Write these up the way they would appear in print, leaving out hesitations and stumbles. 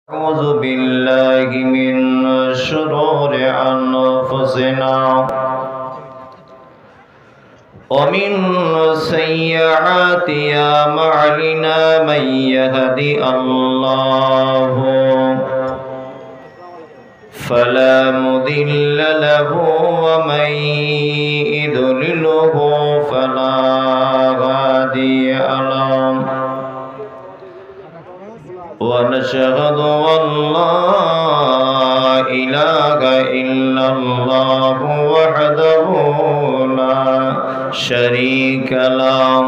أعوذ بالله من شرور أنفسنا ومن سيئات أعمالنا من يهدي الله فلا مضل له ومن يضلله فلا هادي له ونشهد أن لا إله إلا الله وحده لا شريك له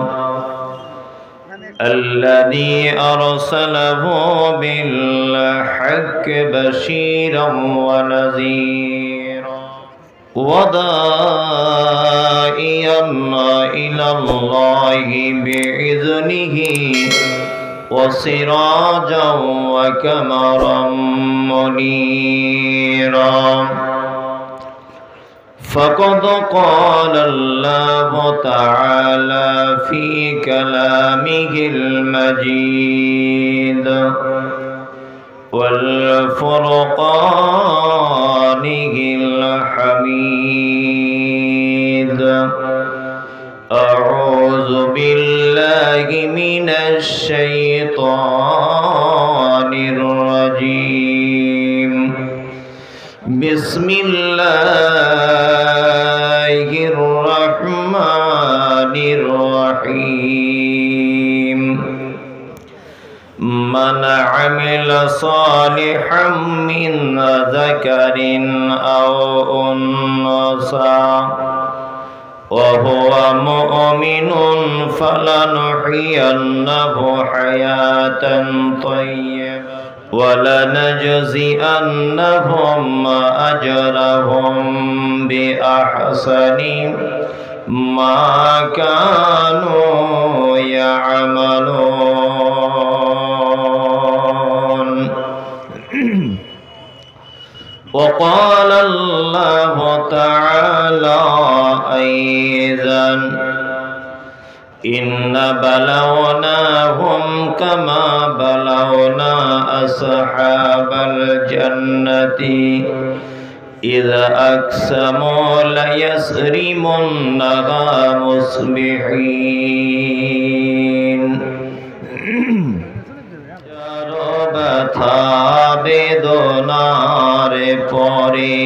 الذي أرسله بالحق بشيرا ونذيرا وداعيا إلى الله بإذنه وسراجا وقمرا منيرا فقد قال الله تعالى في كلامه المجيد والفرقانه الحميد أعوذ بالله من الشيطان الرجيم بسم الله الرحمن الرحيم من عمل صالحا من ذكر أو أنثى وهو مؤمن فلنحيينه حياة طيبة ولنجزئنهم أجرهم بأحسن ما كانوا يعملون وقال الله تعالى أيضا إن بلوناهم كما بلونا أصحاب الجنة إذا أقسموا ليصرمنها مصبحين ব্যথা বেদনার পরে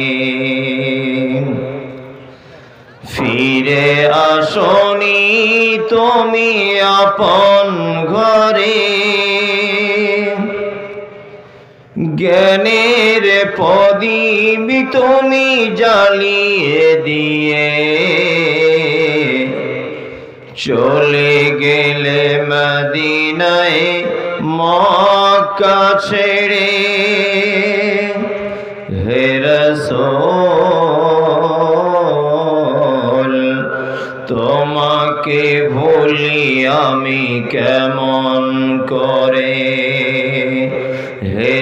ফিরে আসনি তুমি আপন ঘরে জ্ঞানের প্রদীপ তুমি জ্বালিয়ে দিয়ে চলে গেলে মদিনায় মক্কা ছেড়ে হে রাসূল তোমাকে ভুলি আমি কেমন করে হে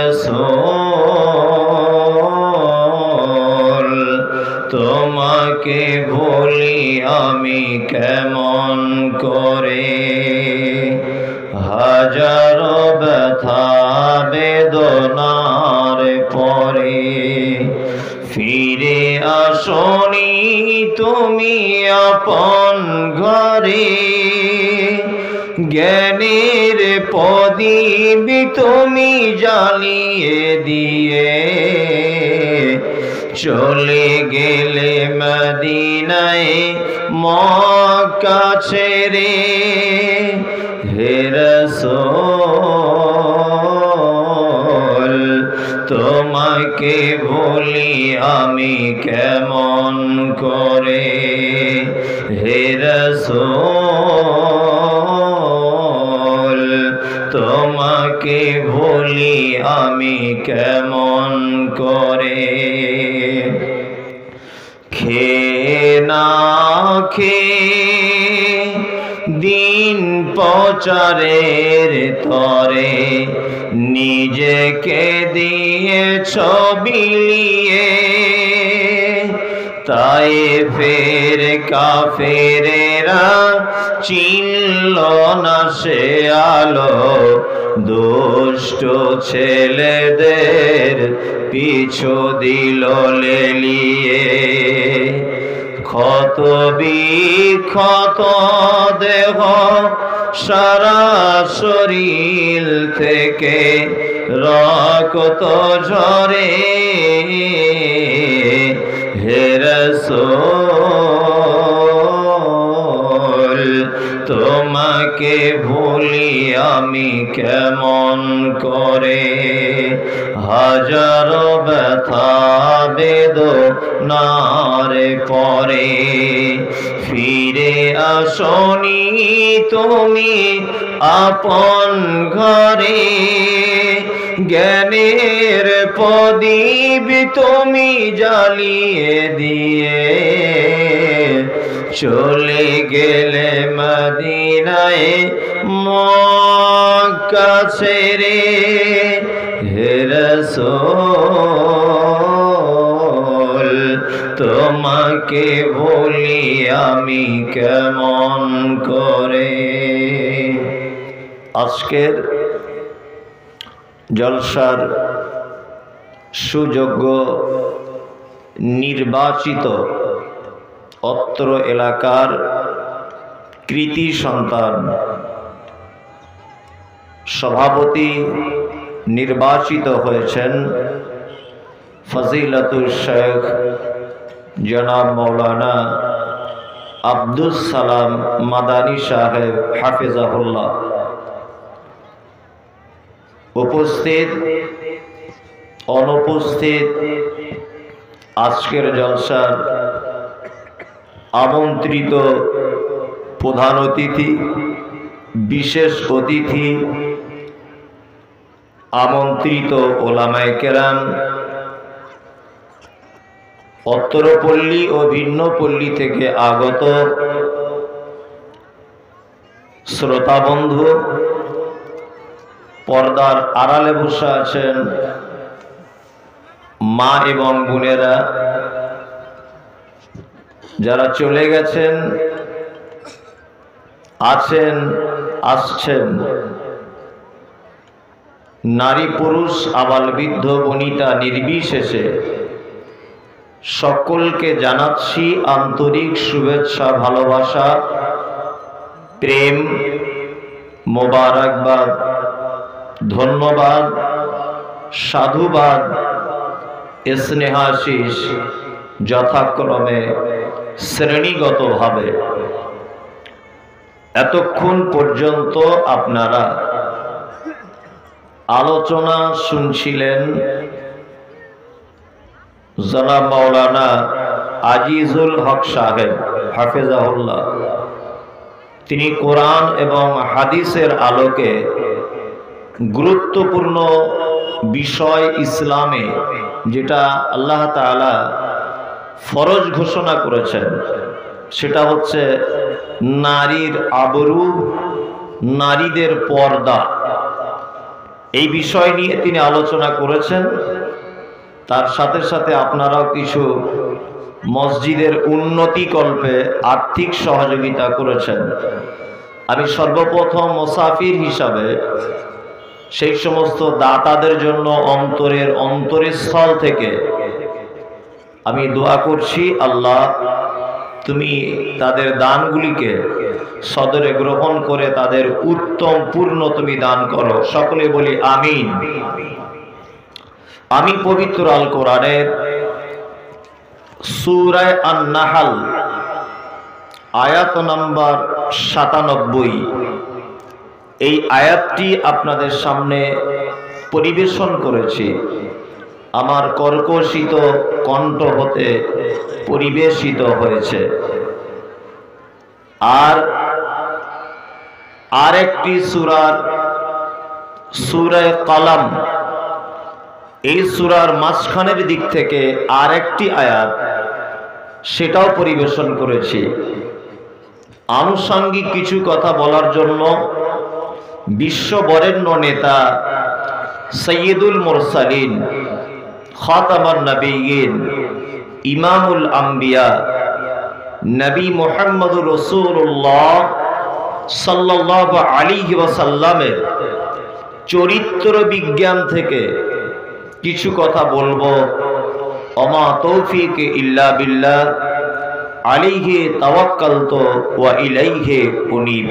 রাসূল তোমাকে ভুলি আমি কেমন করে হাজারো ব্যথা বেদনার পরে ফিরে আসনি তুমি আপন ঘরে জ্ঞানের প্রদীপ তুমি জ্বালিয়ে দিয়ে চলে গেলে মদিনায় মক্কা ছেড়ে হে রাসূল তোমাকে ভুলি আমি কেমন করে হে রাসূল তোমাকে ভুলি আমি কেমন করে খেয়ে না খেয়ে দিন প্রচারের তরে নিজেকে দিয়েছ বিলিয়ে তায়েফের কাফেরেরা চিনল না সে আলো দুষ্ট ছেলেদের পিছু দিল লেলিয়ে। ক্ষত বিক্ষত দেহ সারা শরীর থেকে রক্ত ঝরে। হে রাসূল তোমাকে ভুলি আমি কেমন করে, হাজারো ব্যথা বেদনার পরে। ফিরে আসনি তুমি আপন ঘরে, জ্ঞানের প্রদীপ তুমি জ্বালিয়ে দিয়ে চলে গেলে মদিনায় মক্কা ছেড়ে। হে রাসূল তোমাকে ভুলি আমি কেমন করে। আজকের জলসার সুযোগ্য নির্বাচিত অত্র এলাকার কৃতি সন্তান সভাপতি নির্বাচিত হয়েছেন ফজিলাতুল শেখ জনাব মৌলানা আব্দুস সালাম মাদানী সাহেব হাফিজাহুল্লাহ। উপস্থিত অনুপস্থিত আজকের জলসার আমন্ত্রিত প্রধান অতিথি, বিশেষ অতিথি, আমন্ত্রিত ওলামায়ে কেরাম, অত্তরপল্লী ও ভিন্ন পল্লী থেকে আগত শ্রোতা বন্ধু, পর্দার আড়ালে বসে আছেন মা এবং বোনেরা, যারা চলে গেছেন, আছেন, আসছেন, নারী পুরুষ আবাল বৃদ্ধ বনিতা নির্বিশেষে সকলকে জানাচ্ছি আন্তরিক শুভেচ্ছা, ভালোবাসা, প্রেম, মোবারকবাদ, ধন্যবাদ, সাধুবাদ, স্নেহাশিস যথাক্রমে শ্রেণীগতভাবে। এতক্ষণ পর্যন্ত আপনারা আলোচনা শুনছিলেন জনাব মাওলানা আজিজুল হক সাহেব হাফিজাহুল্লাহ। তিনি কোরআন এবং হাদিসের আলোকে গুরুত্বপূর্ণ বিষয় ইসলামে যেটা আল্লাহ তাআলা ফরজ ঘোষণা করেছেন, সেটা হচ্ছে নারীর আবরু, নারীদের পর্দা। এই বিষয় নিয়ে তিনি আলোচনা করেছেন। তার সাথে সাথে আপনারাও কিছু মসজিদের উন্নতি কল্পে আর্থিক সহযোগিতা করেছেন। আমি সর্বপ্রথম মুসাফির হিসাবে সেই সমস্ত দাতাদের জন্য অন্তরের অন্তরস্থল থেকে আমি দোয়া করছি, আল্লাহ তুমি তাদের দানগুলিকে সদরে গ্রহণ করে তাদের উত্তম পূর্ণ তুমি দান করো। সকলে বলি আমিন। আমি পবিত্র আল কোরআনের সূরা আন-নাহল আয়াত নম্বর ৯৭, এই আয়াতটি আপনাদের সামনে পরিবেশন করেছি। আমার কর্কশিত কণ্ঠ হতে পরিবেশিত হয়েছে। আর আরেকটি সূরা কলম, এই সূরার মাঝখানের দিক থেকে আরেকটি আয়াত, সেটাও পরিবেশন করেছি। আনুষঙ্গিক কিছু কথা বলার জন্য বিশ্ববরেণ্য নেতা সৈয়দুল মুরসালিন, খাতামুন নবিয়্যিন, ইমামুল আম্বিয়া, নবী মুহাম্মদুর রাসূলুল্লাহ সাল্লাল্লাহু আলাইহি ওয়াসাল্লামের চরিত্র বিজ্ঞান থেকে কিছু কথা বলবো। ওমা তৌফিক ইল্লা বিল্লাহ, আলাইহি তাওয়াক্কালতু ওয়া ইলাইহি উনীব।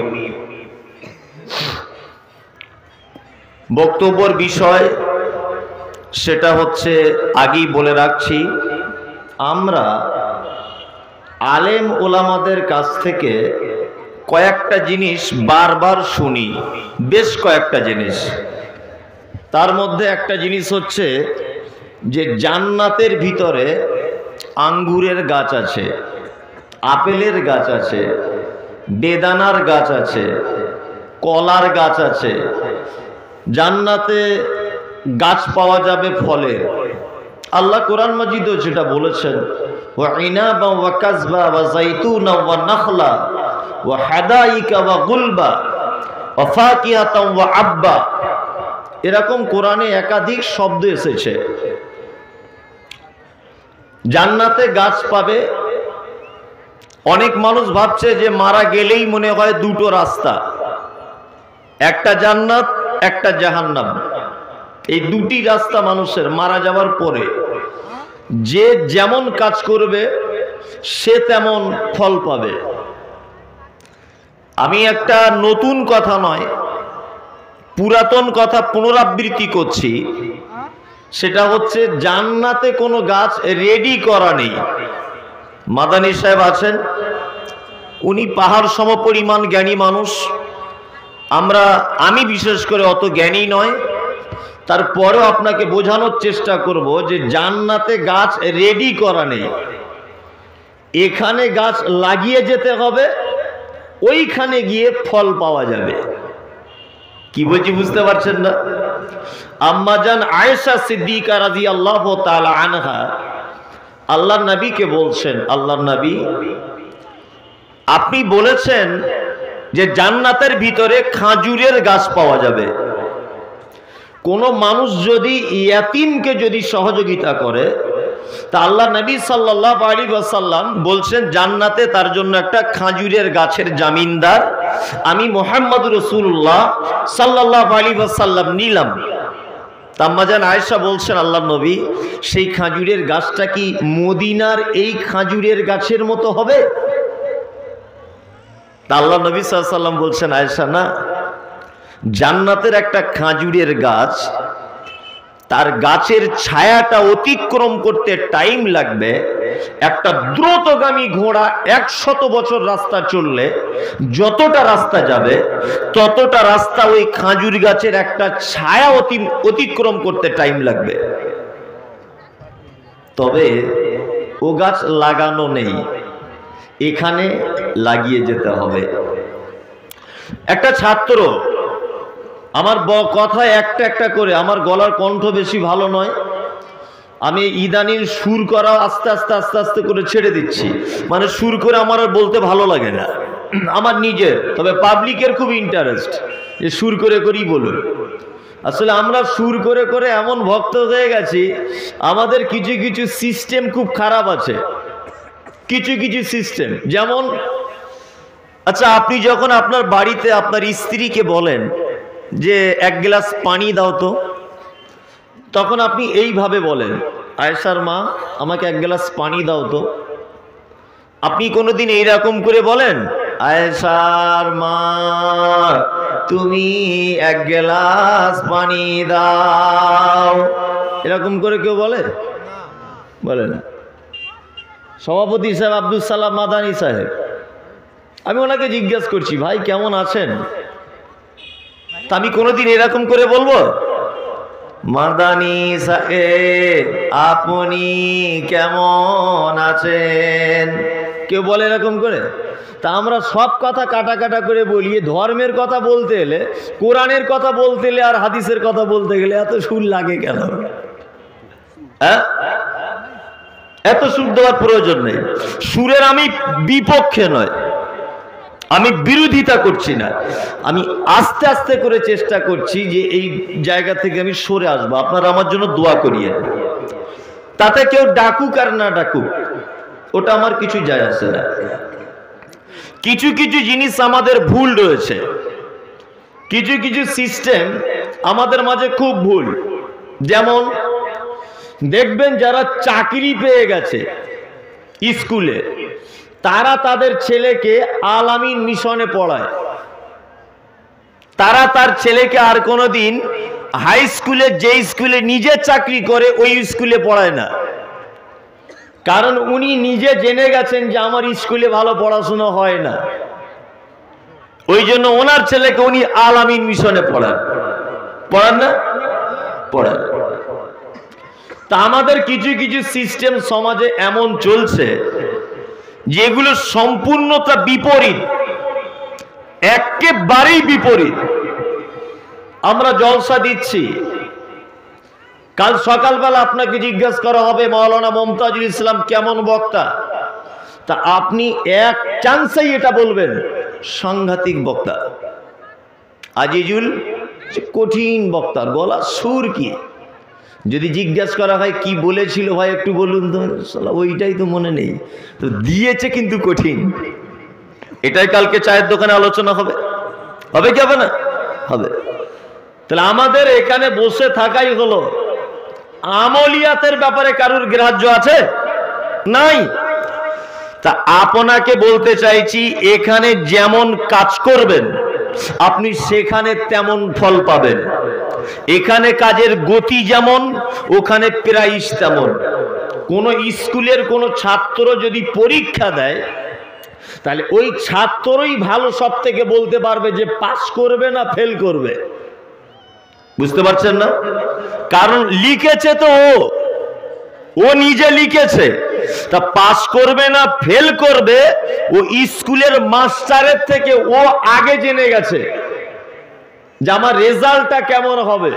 বক্তব্যের বিষয় সেটা হচ্ছে, আগেই বলে রাখছি, আমরা আলেম ওলামাদের কাছ থেকে কয়েকটা জিনিস বারবার শুনি, বেশ কয়েকটা জিনিস। তার মধ্যে একটা জিনিস হচ্ছে যে জান্নাতের ভিতরে আঙ্গুরের গাছ আছে, আপেলের গাছ আছে, বেদানার গাছ আছে, কলার গাছ আছে। জান্নাতে গাছ পাওয়া যাবে ফলের। আল্লাহ কোরআন মাজিদও যেটা বলেছেন, ওয়া ইনাবা ওয়া কাযবা ওয়া যাইতুনা ওয়া নাখলা ওয়া হাদাইকা ওয়া গুলবা ওয়া ফাকিহাতাও ওয়া আব্বা। এরকম কোরআনে একাধিক শব্দ এসেছে। জান্নাতে গাছ পাবে। অনেক মানুষ ভাবছে যে মারা গেলেই মনে হয় দুটো রাস্তা, একটা জান্নাত একটা জাহান্নাম। এই দুটি রাস্তা মানুষের মারা যাওয়ার পরে। যে যেমন কাজ করবে সে তেমন ফল পাবে। আমি একটা নতুন কথা নয়, পুরাতন কথা পুনরাবৃত্তি করছি। সেটা হচ্ছে জান্নাতে কোনো গাছ রেডি করা নেই। মাদানী সাহেব আছেন, উনি পাহাড় সমপরিমাণ জ্ঞানী মানুষ। আমি বিশেষ করে অত জ্ঞানী নয়, তারপরেও আপনাকে বোঝানোর চেষ্টা করব যে জান্নাতে গাছ রেডি করা নেই। এখানে গাছ লাগিয়ে যেতে হবে, ওইখানে গিয়ে ফল পাওয়া যাবে। কি বলছি বুঝতে পারছেন না? আম্মাজান আয়েশা সিদ্দিকা রাদিয়াল্লাহু তাআলা আনহা আল্লাহর নবীকে বলছেন, আল্লাহর নবী আপনি বলেছেন যে জান্নাতের ভিতরে খেজুরের গাছ পাওয়া যাবে। কোন মানুষ যদি ইয়াতীমকে যদি সহযোগিতা করে, তা আল্লাহ নবী সাল্লাল্লাহু আলাইহি ওয়াসাল্লাম বলছেন জান্নাতে তার জন্য একটা খেজুরের গাছের জামিনদার আমি মুহাম্মদুর রাসূলুল্লাহ সাল্লাল্লাহু আলাইহি ওয়াসাল্লাম নিলাম। আম্মাজান আয়েশা বলছেন, আল্লাহর নবী সেই খেজুরের গাছটা কি মদিনার এই খেজুরের গাছের মতো হবে? তা আল্লাহ নবী সাল্লাল্লাহু আলাইহি ওয়াসাল্লাম বলছেন, আয়েশা না, জান্নাতের একটা খেজুরের গাছ, তার গাছের ছায়াটা অতিক্রম করতে টাইম লাগবে। একটা দ্রুতগামী ঘোড়া 100 বছর রাস্তা চললে যতটা রাস্তা যাবে ততটা রাস্তা ওই খেজুর গাছের একটা ছায়া অতিক্রম করতে টাইম লাগবে। তবে ও গাছ লাগানো নেই, এখানে লাগিয়ে যেতে হবে। একটা ছাত্র, আমার কথা একটা একটা করে, আমার গলার কণ্ঠ বেশি ভালো নয়, আমি ইদানিং সুর করা আস্তে আস্তে আস্তে আস্তে করে ছেড়ে দিচ্ছি। মানে সুর করে আমার আর বলতে ভালো লাগে না আমার নিজের, তবে পাবলিকের খুব ইন্টারেস্ট যে সুর করে করেই বলুন। আসলে আমরা সুর করে করে এমন ভক্ত হয়ে গেছি, আমাদের কিছু কিছু সিস্টেম খুব খারাপ আছে। কিছু কিছু সিস্টেম যেমন, আচ্ছা আপনি যখন আপনার বাড়িতে আপনার স্ত্রীকে বলেন যে 1 গ্লাস পানি দাও তো, তখন আপনি এইভাবে বলেন, আয়েশার মা আমাকে 1 গ্লাস পানি দাও তো। আপনি কোনোদিন এইরকম করে বলেন, আয়েশার মা তুমি 1 গ্লাস পানি দাও? এরকম করে কেউ বলে? বলে না। সভাপতি সাহেব আব্দুল সালাম মাদানী সাহেব, আমি ওনাকে জিজ্ঞাসা করছি, ভাই কেমন আছেন? তা আমি কোনোদিন এরকম করে বলবো, মাদানী সাহেব আপনি কেমন আছেন? কেউ বলে এরকম করে? তা আমরা সব কথা কাটা কাটা করে বলি। ধর্মের কথা বলতে এলে, কোরআনের কথা বলতে এলে আর হাদিসের কথা বলতে গেলে এত সুর লাগে কেন? হ্যাঁ, এত সুর দেওয়ার প্রয়োজন নেই। সুরের আমি বিপক্ষে নয়, আমি বিরোধিতা করছি না, আমি আস্তে আস্তে করে চেষ্টা করছি যে এই জায়গা থেকে আমি সরে আসবো। আপনারা আমার জন্য দোয়া করিয়েন। তাতে কেউ ডাকুক আর না ডাকুক ওটা আমার কিছু যায় আসে না। কিছু কিছু জিনিস আমাদের ভুল রয়েছে, কিছু কিছু সিস্টেম আমাদের মাঝে খুব ভুল। যেমন দেখবেন যারা চাকরি পেয়ে গেছে স্কুলে, তারা তাদের ছেলেকে আল আমিন মিশনে পড়ায়। তারা তার ছেলেকে আর কোনোদিন হাই স্কুলে, যে স্কুলে নিজে চাকরি করে ওই স্কুলে পড়ায় না। কারণ উনি নিজে জেনে গেছেন যে আমার স্কুলে ভালো পড়াশোনা হয় না, ওই জন্য ওনার ছেলেকে উনি আল আমিন মিশনে পড়ান। পড়ান না? পড়ান। তা আমাদের কিছু কিছু সিস্টেম সমাজে এমন চলছে যেগুলো সম্পূর্ণটা বিপরীত, একেবারেই বিপরীত। আমরা জলসা দিচ্ছি, কাল সকালবেলা আপনাকে জিজ্ঞাসা করা হবে মাওলানা মুমতাজুল ইসলাম কেমন বক্তা, তা আপনি এক চান্সেই এটা বলবেন সাংঘাতিক বক্তা। আজিজুল কঠিন বক্তা, গলা সুর কি। যদি জিজ্ঞাসা করা হয় কি বলেছিল ভাই একটু বলুন তো, ওইটাই তো মনে নেই, তো দিয়েছে কিন্তু কঠিন। এটাই কালকে চায়ের দোকানে আলোচনা হবে, হবে কি হবে না? হবে। তাহলে আমাদের এখানে বসে থাকাই হলো, আমলিয়াতের ব্যাপারে কারুর গ্রাহ্য আছে? নাই। তা আপনাকে বলতে চাইছি, এখানে যেমন কাজ করবেন আপনি সেখানে তেমন ফল পাবেন। এখানে কাজের গতি যেমন, ওখানে প্রাইস তেমন। কোন স্কুলের কোন ছাত্র যদি পরীক্ষা দেয়, তাহলে ওই ছাত্রই ভালো সব থেকে বলতে পারবে যে পাস করবে না ফেল করবে। বুঝতে পারছেন না? কারণ লিখেছে তো ও নিজে লিখেছে, তা পাস করবে না ফেল করবে ও স্কুলের মাস্টারের থেকে ও আগে জেনে গেছে যে আমার রেজাল্টটা কেমন হবে।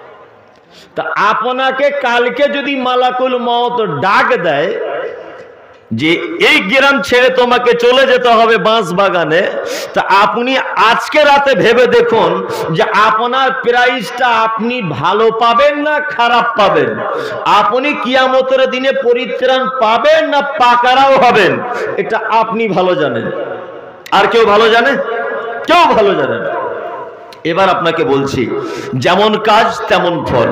তা আপনাকে কালকে যদি মালাকুল মওত ডাক দেয় যে এই গ্রাম ছেড়ে তোমাকে চলে যেতে হবে বাঁশবাগানে, তা আপনি আজকে রাতে ভেবে দেখুন যে আপনার প্রাইসটা আপনি ভালো পাবেন না খারাপ পাবেন। আপনি কিয়ামতের দিনে পরিত্রাণ পাবেন না পাকড়াও হবেন, এটা আপনি ভালো জানেন। আর কেউ ভালো জানে? কেউ ভালো জানে না। এবার আপনাকে বলছি, যেমন কাজ তেমন ফল।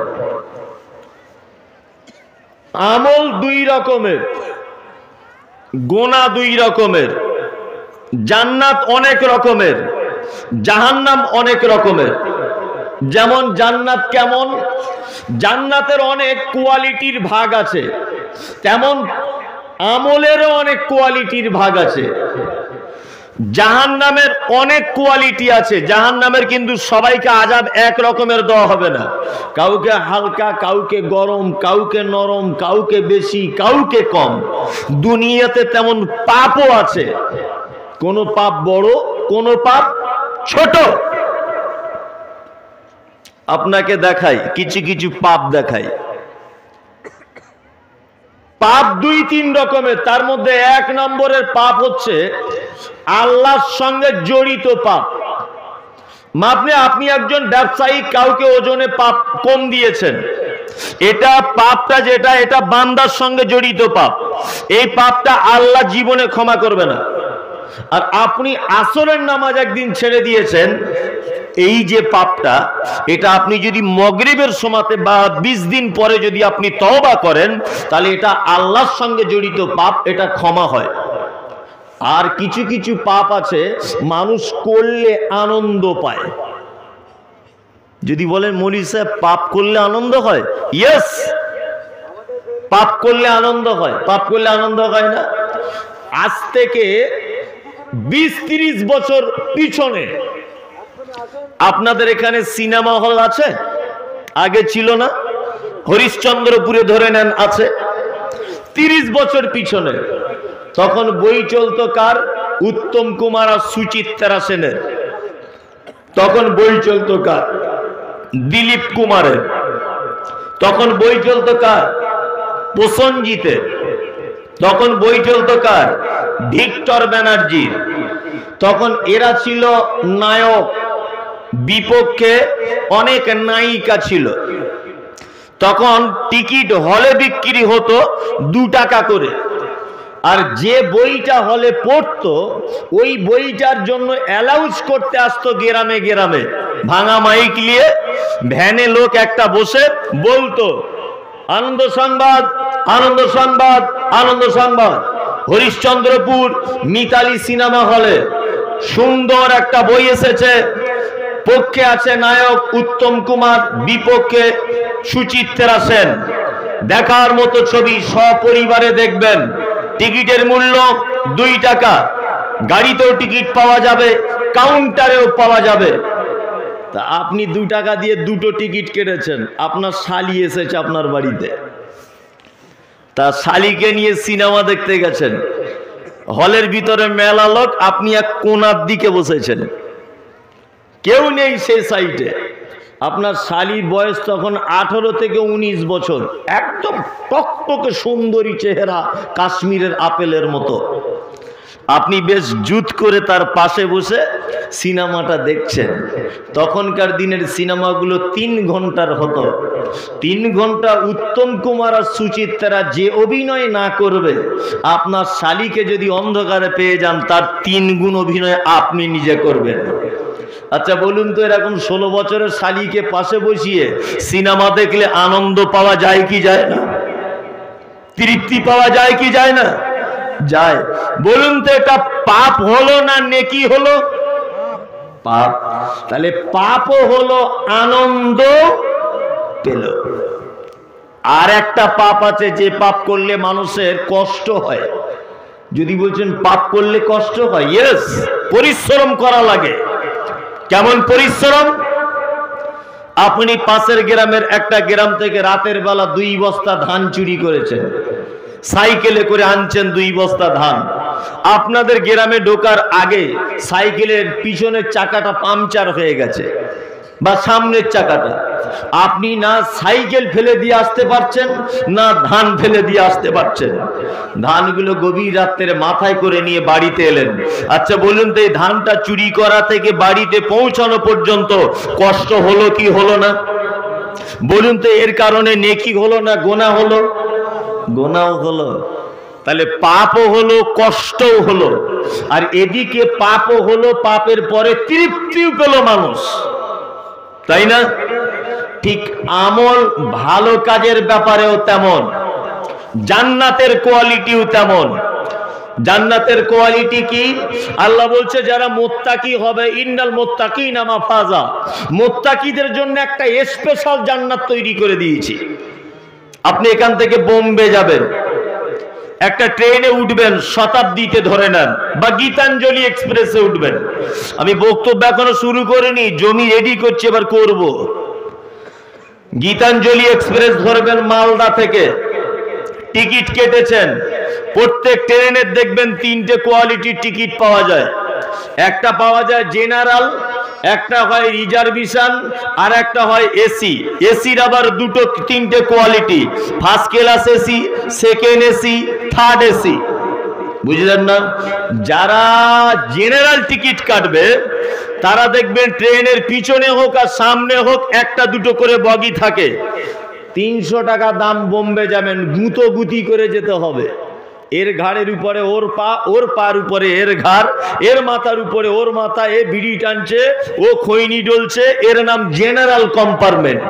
আমল দুই রকমের, গোনা দুই রকমের, জান্নাত অনেক রকমের, জাহান্নাম অনেক রকমের। যেমন জান্নাত কেমন, জান্নাতের অনেক কোয়ালিটির ভাগ আছে, তেমন আমলেরও অনেক কোয়ালিটির ভাগ আছে। জাহান্নামের অনেক কোয়ালিটি আছে। জাহান্নামের কিন্তু সবাইকে আযাব এক রকমের দেওয়া হবে না, কাউকে হালকা, কাউকে গরম, কাউকে নরম, কাউকে বেশি, কাউকে কম। দুনিয়াতে তেমন পাপও আছে, কোন পাপ বড়, কোন পাপ ছোট। আপনাকে দেখাই কিছু কিছু পাপ দেখাই। পাপ দুই তিন রকমের, তার মধ্যে এক নম্বরের পাপ হচ্ছে আল্লাহর সঙ্গে জড়িত পাপ। আপনি একজন ব্যবসায়ী, কাউকে ওজনে পাপ কম দিয়েছেন, এটা পাপটা যেটা, এটা বান্দার সঙ্গে জড়িত পাপ। এই পাপটা আল্লাহ জীবনে ক্ষমা করবে না। আর আপনি আসরের নামাজ একদিন ছেড়ে দিয়েছেন, এই যে পাপটা, এটা আপনি যদি মাগরিবের সময়তে বা 20 দিন পরে যদি আপনি তওবা করেন, তাহলে এটা আল্লাহর সঙ্গে জড়িত পাপ, এটা ক্ষমা হয়। আর কিছু কিছু পাপ আছে মানুষ করলে আনন্দ পায়। যদি বলেন মৌলভী সাহেব পাপ করলে আনন্দ হয়, ইয়েস, পাপ করলে আনন্দ হয়। পাপ করলে আনন্দ হয় না? আজ থেকে 20-30 বছর পিছনে আপনাদের এখানে সিনেমা হল আছে? আগে ছিল না? হরিশ্চন্দ্রপুরে ধরে নেন আছে। 30 বছর পিছনে তখন বই চলতো কার? উত্তম কুমার আর সুচিত্রা সেনের। তখন বই চলতো কার? দিলীপ কুমারের। তখন বই চলতো কার? প্রসেনজিতের। তখন বই চলতো কার? ভিক্টর ব্যানার্জি। তখন এরা ছিল নায়ক, বিপক্ষে অনেক নায়িকা ছিল। তখন টিকিট হলে বিক্রি হতো 2 টাকা করে। আর যে বইটা হলে পড়তো, ওই বইটার জন্য অ্যালাউন্স করতে আসতো গ্রামে গ্রামে ভাঙা মাইক নিয়ে ভ্যানে লোক একটা বসে বলতো, আনন্দ সংবাদ, আনন্দ সংবাদ, আনন্দ সংবাদ। হরিশ্চন্দ্রপুর মিতালি সিনেমা হলে সুন্দর একটা বই এসেছে। পক্ষে আছে নায়ক উত্তম কুমার, বিপক্ষে সুচিত্রা সেন। দেখার মতো ছবি, সপরিবারে দেখবেন। টিকিটের মূল্য 2 টাকা। গাড়িতেও টিকিট পাওয়া যাবে, কাউন্টারেও পাওয়া যাবে। তা আপনি 2 টাকা দিয়ে 2টো টিকিট কেটেছেন, আপনার শালি এসেছে আপনার বাড়িতে, তা শালিকে নিয়ে সিনেমা দেখতে গেছেন। হলের ভিতরে মেলা লোক, আপনি এক কোণার দিকে বসেছেন, কেউ নেই সেই সাইডে। আপনার শালির বয়স তখন 18 থেকে 19 বছর, একদম টকটকে সুন্দরী চেহারা, কাশ্মীরের আপেলের মতো। আপনি বেশ জুত করে তার পাশে বসে সিনেমাটা দেখছেন। তখনকার দিনের সিনেমাগুলো 3 ঘন্টার হতো। 3 ঘন্টা উত্তম কুমার আর সুচিত্রা যে অভিনয় না করবে, আপনার শালিকে যদি অন্ধকারে পেয়ে যান, তার 3 গুণ অভিনয় আপনি নিজে করবেন। আচ্ছা বলুন তো, এরকম 16 বছরের শালিকে পাশে বসিয়ে সিনেমা দেখলে আনন্দ পাওয়া যায় কি যায় না? তৃপ্তি পাওয়া যায় কি যায় না? যায়। বলুন তো, এটা পাপ হলো না নেকি হলো? পাপ। তাহলে পাপও হলো, আনন্দ পেল। আর একটা পাপ আছে, যে পাপ করলে মানুষের কষ্ট হয়। যদি বলছেন পাপ করলে কষ্ট হয়, ইয়েস, পরিশ্রম করা লাগে। কেমন পরিশ্রম? আপনি পাশের গ্রামের একটা গ্রাম থেকে রাতের বেলা 2 বস্তা ধান চুরি করেছেন, সাইকেলে করে আনছেন 2 বস্তা ধান। আপনাদের গ্রামে ঢোকার আগে সাইকেলের পিছনের চাকাটা পাংচার হয়ে গেছে, বা সামনের চাকাটা। আপনি না সাইকেল ফেলে দিয়ে আসতে পারছেন, না ধান ফেলে দিয়ে আসতে পারছেন। ধানগুলো গভীর রাত্রে মাথায় করে নিয়ে বাড়িতে এলেন। আচ্ছা বলুন তো, এই ধানটা চুরি করা থেকে বাড়িতে পৌঁছানো পর্যন্ত কষ্ট হলো কি হলো না? বলুন তো, এর কারণে নেকি হলো না গোনা হলো? গোনাও হলো। তাহলে পাপও হলো, কষ্টও হলো। আর এদিকে পাপও হলো, পাপের পরে তৃপ্তিও পেল মানুষ, তাই না? ঠিক আমল ভালো কাজের ব্যাপারেও তেমন, জান্নাতের কোয়ালিটিও তেমন। জান্নাতের কোয়ালিটি কি? আল্লাহ বলছে যারা মুত্তাকি হবে, ইন্নাল মুত্তাকিনা মাফাজা, মুত্তাকিদের জন্য একটা স্পেশাল জান্নাত তৈরি করে দিয়েছি। আপনি এখান থেকে বোম্বে যাবেন, একটা ট্রেনে উঠবেন, শতাব্দীতে ধরে নেন, বা গীতাঞ্জলি এক্সপ্রেসে উঠবেন। আমি বক্তব্য এখনো শুরু করিনি, জমি রেডি করছি, এবার করব। গীতাঞ্জলি এক্সপ্রেস ধরবেন মালদা থেকে, টিকিট কেটেছেন। প্রত্যেক ট্রেনের দেখবেন 3টে কোয়ালিটির টিকিট পাওয়া যায়। একটা পাওয়া যায় জেনারেল, একটা হয় রিজার্ভেশন, আর একটা হয় এসি। এসির আবার 3টে quality, first class AC, second AC, third AC. বুঝলেন না? যারা জেনারেল টিকিট কাটবে তারা দেখবেন ট্রেনের পিছনে হোক আর সামনে হোক, 1-2 করে বগি থাকে। 300 টাকা দাম। বোম্বে যাবেন, গুঁতি করে যেতে হবে। এর ঘাড়ের উপরে ওর পা, ওর পার উপরে এর ঘাড়, এর মাথার উপরে ওর মাথা। এ বিড়ি টানছে, ও খৈনি ডলছে। এর নাম জেনারেল কম্পার্টমেন্ট।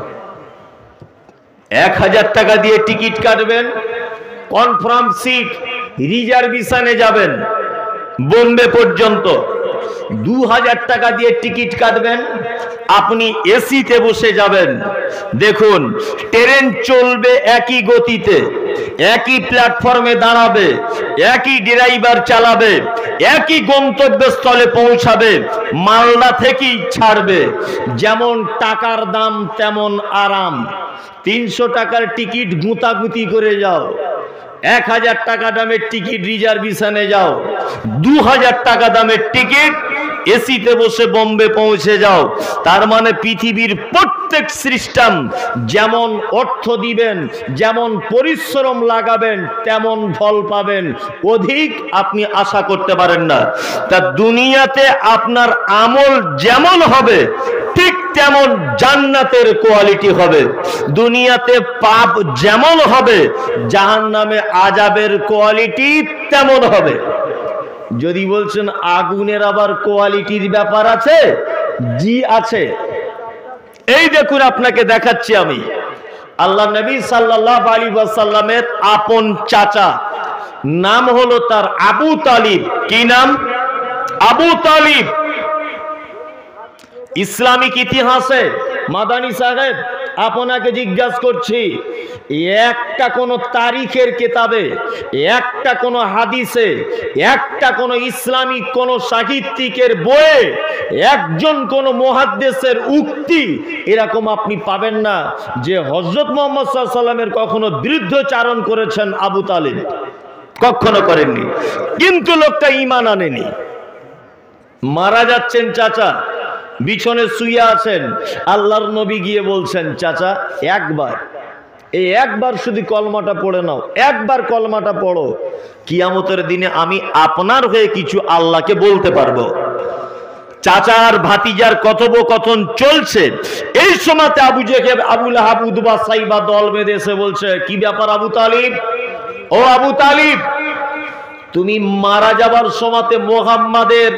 1000 টাকা দিয়ে টিকিট কাটবেন, কনফার্ম সিট। রিজার্ভেশনে যাবেন বোম্বে পর্যন্ত। 2000 টাকা দিয়ে টিকিট কাটবেন, আপনি এসিতে বসে যাবেন। দেখুন, ট্রেন চলবে একই গতিতে, একই প্ল্যাটফর্মে দাঁড়াবে, একই ড্রাইভার চালাবে, একই গন্তব্যস্থলে পৌঁছাবে, মালদা থেকেই ছাড়বে। যেমন টাকার দাম তেমন আরাম। 300 টাকার টিকিট গুঁতাগুতি করে যাও, 1000 টাকা দামের টিকিট রিজার্ভেশনে যাও, 2000 টাকা দামের টিকিট এসিতে বসে বোম্বে পৌঁছে যাও। তার মানে পৃথিবীর প্রত্যেক সিস্টেম যেমন অর্থ দিবেন, যেমন পরিশ্রম লাগাবেন, তেমন ফল পাবেন। অধিক আপনি আশা করতে পারেন না। তা দুনিয়াতে আপনার আমল যেমন হবে, ঠিক তেমন জান্নাতের কোয়ালিটি হবে। দুনিয়াতে পাপ যেমন হবে, জাহান্নামে আযাবের কোয়ালিটি তেমন হবে। যদি বলছেন আগুনের আবার কোয়ালিটির ব্যাপার আছে, জি আছে। এই দেখুন আপনাকে দেখাচ্ছি আমি, আল্লাহ নবী সাল্লাল্লাহু আলাইহি ওয়াসাল্লামের আপন চাচা, নাম হলো তার আবু তালিব। কি নাম? আবু তালিব। ইসলামিক ইতিহাসে মাদানী সাহেব আপনাকে জিজ্ঞাসা করছি, একটা কোন তারিখের কিতাবে, একটা কোন হাদিসে, একটা কোন ইসলামিক কোন সাহিত্যিকের বইয়ে একজন কোন মুহাদ্দিসের উক্তি এরকম আপনি পাবেন না যে হযরত মুহাম্মদ সাল্লাল্লাহু আলাইহি ওয়াসাল্লামের কখনো বিরুদ্ধচারণ করেছেন আবু তালিব, কখনো করেননি। কিন্তু লোকটা ঈমান আনেনি। মারা যাচ্ছেন চাচা, বিছনে শুয়ে আছেন, আল্লাহর নবী গিয়ে বলছেন, চাচা একবার শুধু কলমাটা পড়ে নাও, একবার কলমাটা পড়ো, কিয়ামতের দিনে আমি আপনার হয়ে কিছু আল্লাহকে বলতে পারবো। চাচার ভাতিজার কথোপকথন চলছে, এই সময়তে আবু লাহাব উতবা সাইবা দল বেঁধে এসে বলছে, কি ব্যাপার আবু তালিব? ও আবু তালিব, তুমি মারা যাবার সময়তে মুহাম্মাদের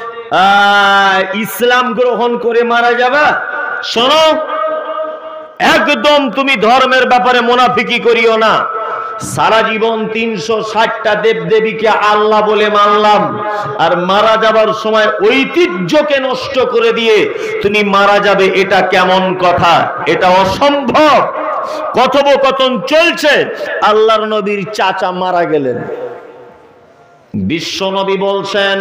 ইসলাম গ্রহণ করে মারা যাবা? শোনো, একদম তুমি ধর্মের ব্যাপারে মুনাফিকি করিও না। সারা জীবন 360টা দেবদেবীকে আল্লাহ বলে মানলাম, আর মারা যাবার সময় ঐতিহ্যকে নষ্ট করে দিয়ে তুমি মারা যাবে, এটা কেমন কথা? এটা অসম্ভব। কথোপকথন চলছে, আল্লাহর নবীর চাচা মারা গেলেন। বিশ্ব নবী বলছেন,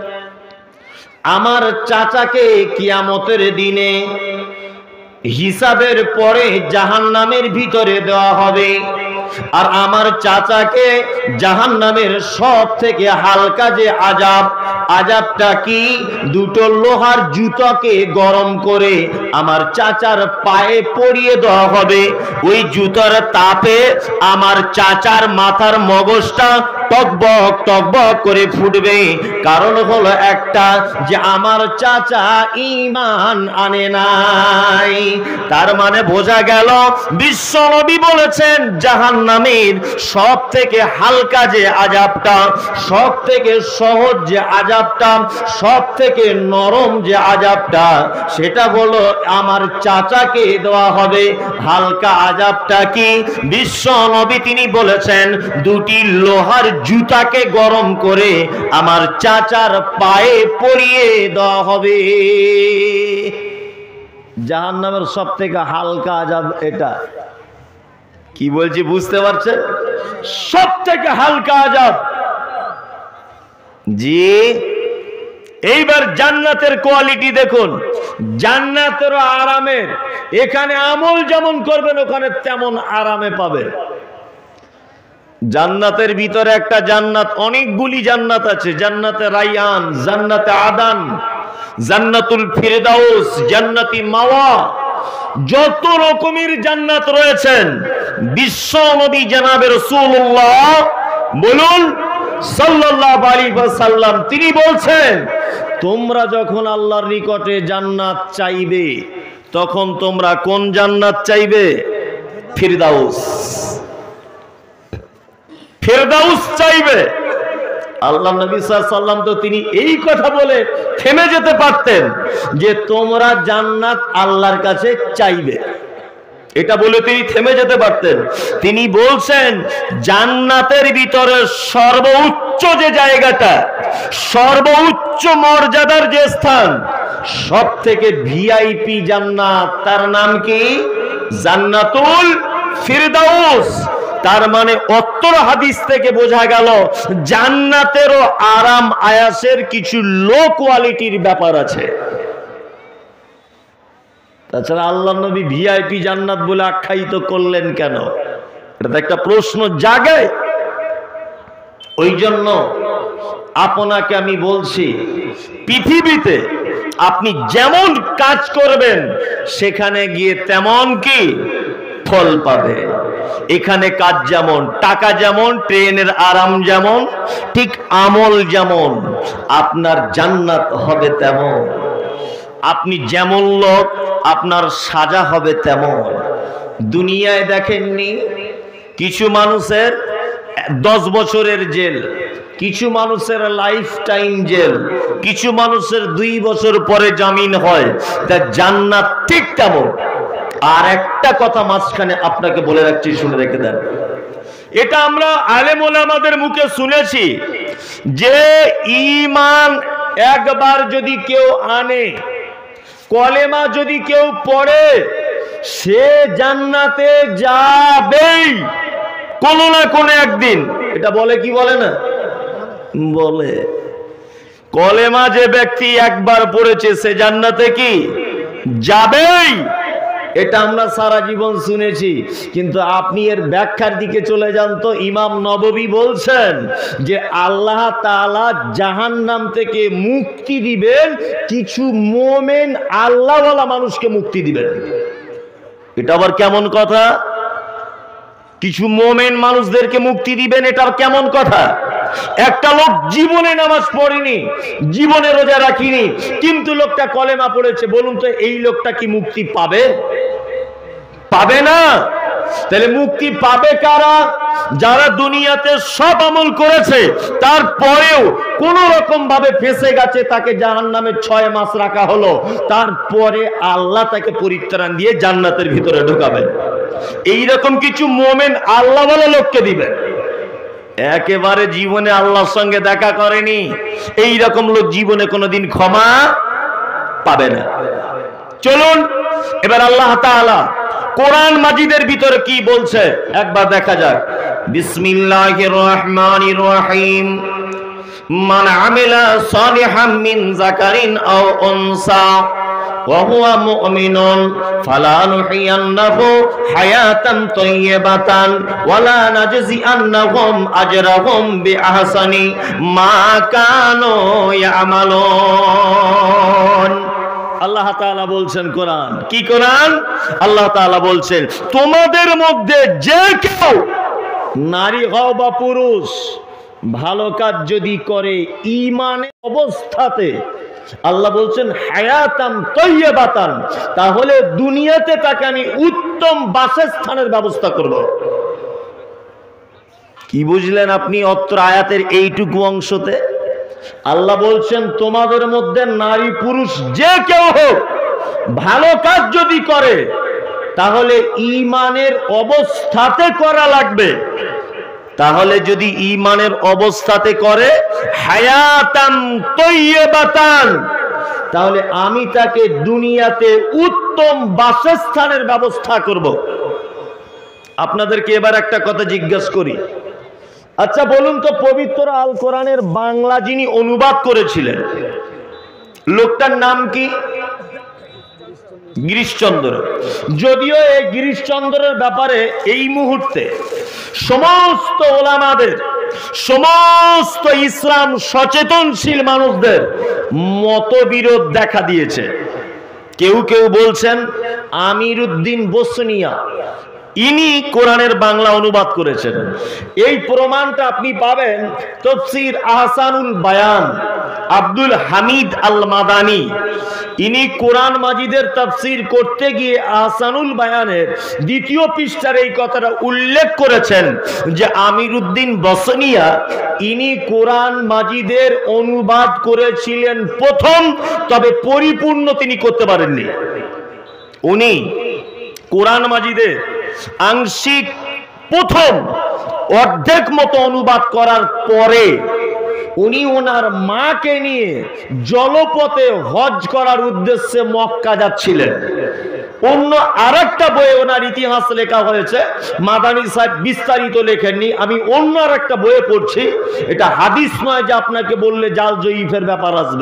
আমার চাচাকে কিয়ামতের দিনে হিসাবের পরে জাহান্নামের ভিতরে দেওয়া হবে, আর আমার চাচাকে জাহান্নামের সব থেকে হালকা যে আযাবটা কি? দুটো লোহার জুতাকে গরম করে আমার চাচার পায়ে পরিয়ে দেওয়া হবে। ওই জুতার তাপে আমার চাচার মাথার মগজটা টকবক টকবক করে ফুটবে। কারণ হলো একটা, যে আমার চাচা ঈমান আনে নাই। তার মানে বোঝা গেল, বিশ্ব নবী বলেছেন জাহান্নামের সব থেকে হালকা যে আযাবটা, সব থেকে সহজ যে আযাবটা, সব থেকে নরম যে আযাবটা, সেটা হলো আমার চাচাকে দেওয়া হবে। হালকা আযাবটা কি? বিশ্ব নবী তিনি বলেছেন, দুটি লোহার জুতাকে গরম করে আমার চাচার পায়ে পরিয়ে দেওয়া হবে। জাহান্নামের সব থেকে হালকা আযাব এটা। কি বলছি বুঝতে পারছেন? সব থেকে হালকা আযাব। জি, এইবার জান্নাতের কোয়ালিটি দেখুন। জান্নাতেরও আরামের, এখানে আমল যেমন করবেন ওখানে তেমন আরামে পাবেন। জান্নাতের ভিতরে একটা জান্নাত, অনেকগুলি জান্নাত আছে। জান্নাতে রাইয়ান, জান্নাতে আদান, জান্নাতুল ফিরদাউস, জান্নাতি মাওয়া, যত রকমের জান্নাত রয়েছেন। বিশ্ব নবী জনাবে রাসূলুল্লাহ বলুন সাল্লাল্লাহু আলাইহি ওয়াসাল্লাম তিনি বলছেন, তোমরা যখন আল্লাহর নিকটে জান্নাত চাইবে তখন তোমরা কোন জান্নাত চাইবে? ফিরদাউস, ফিরদাউস চাইবে। আল্লাহ নবী সাল্লাল্লাহু আলাইহি ওয়াসাল্লাম তো তিনি এই কথা বলে থেমে যেতে পারতেন যে তোমরা জান্নাত আল্লাহর কাছে চাইবে, এটা বলে তিনি থেমে যেতে পারতেন। তিনি বলছেন জান্নাতের ভিতরে সর্বোচ্চ যে জায়গাটা, সর্বোচ্চ মর্যাদার যে স্থান, সব থেকে ভিআইপি জান্নাত, তার নাম কি? জান্নাতুল ফিরদাউস। তার মানে অত্তর হাদিস থেকে বোঝা গেল জান্নাতেরও আরাম আয়াসের কিছু লো কোয়ালিটির ব্যাপার আছে। তাছাড়া আল্লাহ নবী ভিআইপি জান্নাত বলে আখ্যায়িত করলেন কেন? এটা একটা প্রশ্ন জাগে। ওই জন্য আপনাকে আমি বলছি, পৃথিবীতে আপনি যেমন কাজ করবেন সেখানে গিয়ে তেমন কি ফল পাবে। এখানে কাজ যেমন, টাকা যেমন, ট্রেনের আরাম যেমন, ঠিক আমল যেমন, আপনার জান্নাত হবে তেমন। আপনি যেমন লোক আপনার সাজা হবে তেমন। দুনিয়ায় দেখেননি কিছু মানুষের 10 বছরের জেল, কিছু মানুষের লাইফ টাইম জেল, কিছু মানুষের 2 বছর পরে জামিন হয়। তা জান্নাত ঠিক তেমন। আর একটা কথা মাঝখানে আপনাকে বলে রাখছি, শুনে রেখে দেন। এটা আমরা আলেম ওলামাদের মুখে শুনেছি যে ঈমান একবার যদি কেউ আনে, কলেমা যদি কেউ পড়ে, সে জান্নাতে যাবেই কোনো না কোনো একদিন। এটা বলে কি বলে না? বলে। কলেমা যে ব্যক্তি একবার পড়েছে সে জান্নাতে কি যাবেই, এটা আমরা সারা জীবন শুনেছি। কিন্তু আপনি এর ব্যাখ্যার দিকে চলে যান তো। ইমাম নববী বলছেন যে আল্লাহ তাআলা জাহান্নাম থেকে মুক্তি দিবেন, কিছু মুমিন আল্লাহওয়ালা মানুষকে মুক্তি দিবেন। এটা আবার কেমন কথা? কিছু মুমিন মানুষদেরকে মুক্তি দিবেন, এটা কেমন কথা? একটা লোক জীবনে নামাজ পড়েনি, জীবনে রোজা রাখিনি, কিন্তু লোকটা কলেমা পড়েছে। বলুন তো এই লোকটা কি মুক্তি পাবে? পাবে না। তাহলে মুক্তি পাবে কারা? যারা দুনিয়াতে সব আমল করেছে, তারপরেও কোন রকম ভাবে ফেঁসে গেছে, তাকে জাহান্নামে 6 মাস রাখা হলো, তারপরে আল্লাহ তাকে পরিত্রাণ দিয়ে জান্নাতের ভিতরে ঢোকাবেন। এইরকম কিছু মুমিন আল্লাহওয়ালা লোককে দিবেন। একেবারে জীবনে আল্লাহর সঙ্গে দেখা করেনি, এই রকম লোক জীবনে কোনোদিন ক্ষমা পাবে না। চলুন এবার আল্লাহ তাআলা কোরআন মাজিদের ভিতরে কি বলছে একবার দেখা যাক। বিসমিল্লাহির রহমানির রহিম। মান আমিলা সালিহাম মিন যাকারিন আও উনসা ওয়া হুয়া মুমিনুন ফালানুহিয়ান্নাহু হায়াতান তাইয়্যিবাতান ওয়া লা নাজজিআন্নাহুম আজরাহুম বিআহসানি মা কানু ইয়ামালুন। আল্লাহ তাআলা বলছেন কোরআন, কি কোরআন? আল্লাহ তাআলা বলছেন তোমাদের মধ্যে যে কেউ, নারী হও বা পুরুষ, ভালো কাজ যদি করে ঈমানের অবস্থাতে, আল্লাহ বলছেন হায়াতান তাইয়্যিবাতান, তাহলে দুনিয়াতে তাকে আমি উত্তম বাসস্থানের ব্যবস্থা করব। কি বুঝলেন আপনি অত্র আয়াতের এইটুকু অংশতে? আল্লাহ বলছেন তোমাদের মধ্যে নারী পুরুষ যে কেউ হোক, ভালো কাজ যদি করে তাহলে ঈমানের অবস্থাতে করা লাগবে। তাহলে যদি ঈমানের অবস্থাতে করে হায়াতান তাইয়্যিবাতান, তাহলে আমি তাকে দুনিয়াতে উত্তম বাসস্থানের ব্যবস্থা করব। আপনাদেরকে এবার একটা কথা জিজ্ঞাসা করি, আচ্ছা বলুন তো, পবিত্র আল কোরআনের বাংলা যিনি অনুবাদ করেছিলেন লোকটার নাম কি? গিরিশচন্দ্র। যদিও এই গিরিশচন্দ্রের ব্যাপারে এই মুহূর্তে সমস্ত ওলামাদের, সমস্ত ইসলাম সচেতনশীল মানুষদের মতবিরোধ দেখা দিয়েছে। কেউ কেউ বলছেন আমিরউদ্দিন বসনিয়া ইনি কোরআনের বাংলা অনুবাদ করেছেন। এই প্রমাণটা আপনি পাবেন তাফসীর আহসানুল বায়ান, আব্দুল হামিদ আল মাদানী। ইনি কোরআন মাজিদের তাফসীর করতে গিয়ে আহসানুল বায়ানের 2য় পৃষ্ঠার এই কথাটা উল্লেখ করেছেন যে আমিরউদ্দিন বসনিয়া ইনি কোরআন মাজিদের অনুবাদ করেছিলেন প্রথম, তবে পরিপূর্ণ তিনি করতে পারেননি। উনি কোরআন মাজিদের আংশিক প্রথম অর্ধেক মতো অনুবাদ করার পরে উনি ওনার মাকে নিয়ে জলপথে হজ করার উদ্দেশ্যে মক্কা যাচ্ছিলেন। অন্য আরেকটা বইয়ে ওনার ইতিহাস লেখা হয়েছে, মাদানী সাহেব বিস্তারিত লেখেননি, আমি অন্য আরেকটা বইয়ে পড়ছি। এটা হাদিস নয় যে আপনাকে বললে জাল জয়ীফের ব্যাপার আসবে।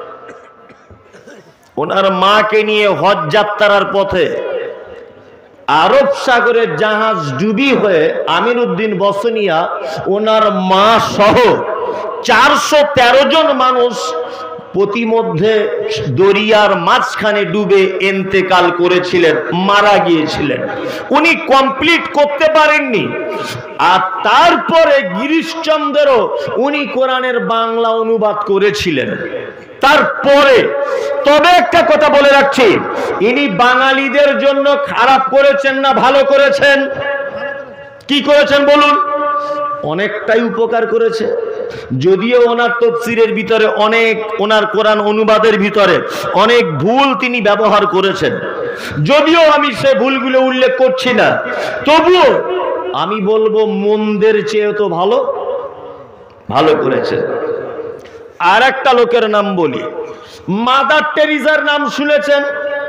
ওনার মাকে নিয়ে হজ যাত্রার পথে আরব সাগরের জাহাজ ডুবি হয়ে আমিরউদ্দিন বসনিয়া ওনার মা সহ 413 জন মানুষ প্রতিমধ্যে দরিয়ার মাঝখানে ডুবে ইন্তেকাল করেছিলেন, মারা গিয়েছিলেন। উনি কমপ্লিট করতে পারেননি। আর তারপরে গিরিশচন্দ্র উনি কোরআনের বাংলা অনুবাদ করেছিলেন। তারপরে তবে একটা কথা বলে রাখছি, ইনি বাঙালিদের জন্য খারাপ করেছেন না ভালো করেছেন? কি করেছেন বলুন? অনেকটাই উপকার করেছে। যদিও ওনার তাফসীরের ভিতরে অনেক, ওনার কোরআন অনুবাদের ভিতরে অনেক ভুল তিনি ব্যবহার করেছেন, যদিও আমি সে ভুলগুলো উল্লেখ করছি না, তবুও আমি বলবো মন্দের চেয়ে তো ভালো ভালো করেছেন। আর একটা লোকের নাম বলি, মাদার টেরিজার নাম শুনেছেন?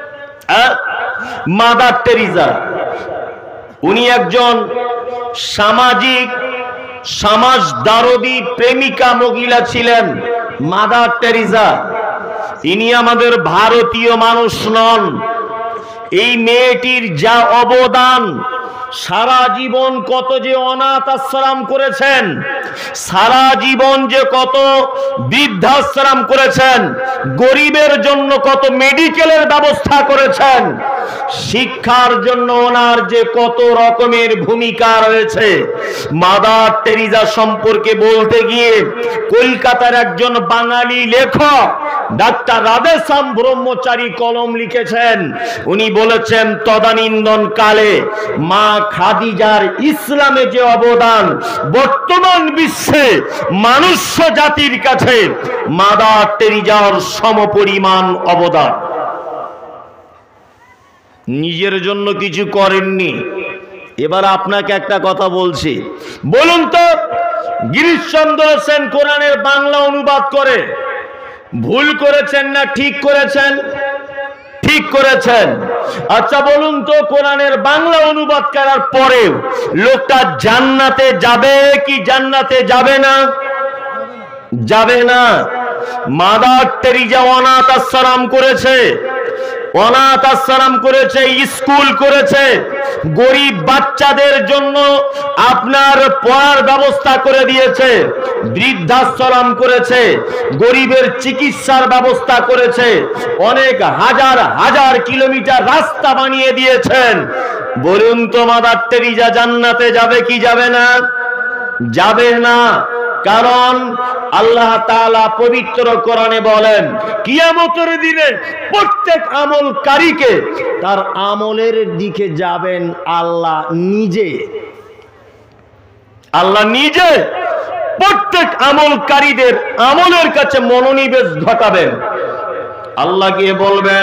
মাদার টেরিজা, উনি একজন সামাজিক সমাজদারদী প্রেমিকা মহিলা ছিলেন। মাদার টেরিজা, ইনি আমাদের ভারতীয় মানুষ নন। এই মেয়েটির যা অবদান, সারা জীবন কত যে অনাথ আশ্রম করেছেন, সারা জীবন যে কত বৃদ্ধাশ্রম করেছেন, গরিবের জন্য কত মেডিকেলের ব্যবস্থা করেছেন, শিক্ষার জন্য ওনার যে কত রকমের ভূমিকা রয়েছে। মাদার টেরিজা সম্পর্কে বলতে গিয়ে কলকাতার একজন বাঙালি লেখক ডাক্তার রাধেশ্যাম ব্রহ্মচারী কলম লিখেছেন। উনি বলেছেন, তদানীন্তন কালে মা খাদিজার ইসলামে যে অবদান, বর্তমান বিশ্বে মানুষ জাতির কাছে মাদার টেরিজার সমপরিমাণ অবদান। নিজের জন্য কিছু করেননি। এবার আপনাকে একটা কথা বলছি, বলুন তো গিরিশচন্দ্র সেন কোরআনের বাংলা অনুবাদ করে ভুল করেছেন না ঠিক করেছেন? ঠিক করেছেন। আচ্ছা বলুন তো, কোরআনের বাংলা অনুবাদ করার পরেও লোকটা জান্নাতে যাবে কি জান্নাতে যাবে না? যাবে না। মাদার টেরিজা অনাথ আশ্রম করেছে, অনাথ আশ্রম করেছে, স্কুল করেছে, গরিব বাচ্চাদের জন্য আপনার পড়ার ব্যবস্থা করে দিয়েছে, বৃদ্ধাশ্রম করেছে, গরিবের চিকিৎসার ব্যবস্থা করেছে, অনেক হাজার হাজার কিলোমিটার রাস্তা বানিয়ে দিয়েছেন। বলুন তো মাদার টেরিজা জান্নাতে যাবে কি যাবে না? যাবে না। কারণ আল্লাহ তাআলা পবিত্র কোরআনে বলেন, কিয়ামতের দিনে প্রত্যেক আমলকারীকে তার আমলের দিকে যাবেন আল্লাহ নিজে। আল্লাহ নিজে প্রত্যেক আমলকারীদের আমলের কাছে মনোনিবেশ ঘটাবেন। আল্লাহ গিয়ে বলবেন,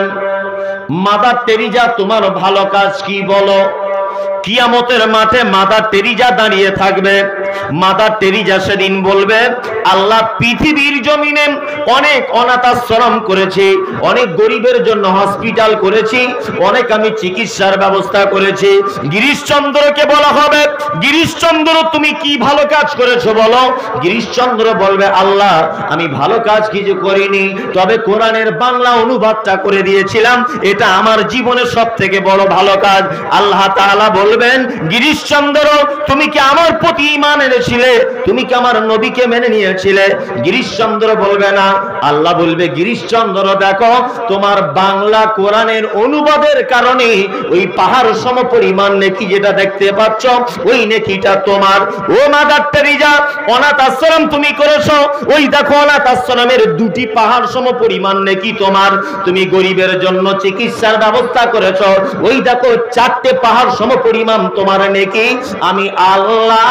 মাদার টেরিজা তোমার ভালো কাজ কি বলো? কিয়ামতের মাঠে মাদার টেরিজা দাঁড়িয়ে থাকবে। মাদার টেরিজা সেদিন বলবে, আল্লাহ পৃথিবীর জমিনে অনেক অনাথ আশ্রম করেছি, অনেক গরিবের জন্য হসপিটাল করেছি, অনেক আমি চিকিৎসার ব্যবস্থা করেছি। গিরিশচন্দ্রকে বলা হবে, গিরিশচন্দ্র তুমি কি ভালো কাজ করেছো বলো? গিরিশচন্দ্র বলবে, আল্লাহ আমি ভালো কাজ কিছু করিনি, তবে কোরআনের বাংলা অনুবাদটা করে দিয়েছিলাম, এটা আমার জীবনের সব থেকে বড় ভালো কাজ। আল্লাহ তাআলা বলবেন, গিরিশচন্দ্র তুমি কি আমার প্রতি ঈমান এনেছিলে? তুমি কি আমার নবীকে মেনে নিয়েছিলে? গিরিশচন্দ্র বলবে না। আল্লাহ বলবে, গিরিশচন্দ্র দেখো তোমার বাংলা কোরআনের অনুবাদের কারণে ওই পাহাড় সমপরিমাণ নেকি যেটা দেখতে পাচ্ছ, ওই নেকিটা তোমার। ও মাদার টেরিজা, অনাথ আশ্রম তুমি করেছো, ওই দেখো অনাথ আশ্রমের 2টি পাহাড় সমপরিমাণ নেকি তোমার। তুমি গরিবের জন্য চিকিৎসার ব্যবস্থা করেছো, ওই দেখো 4টে পাহাড় সমপরিমাণ তোমার নেকি। আমি আল্লাহ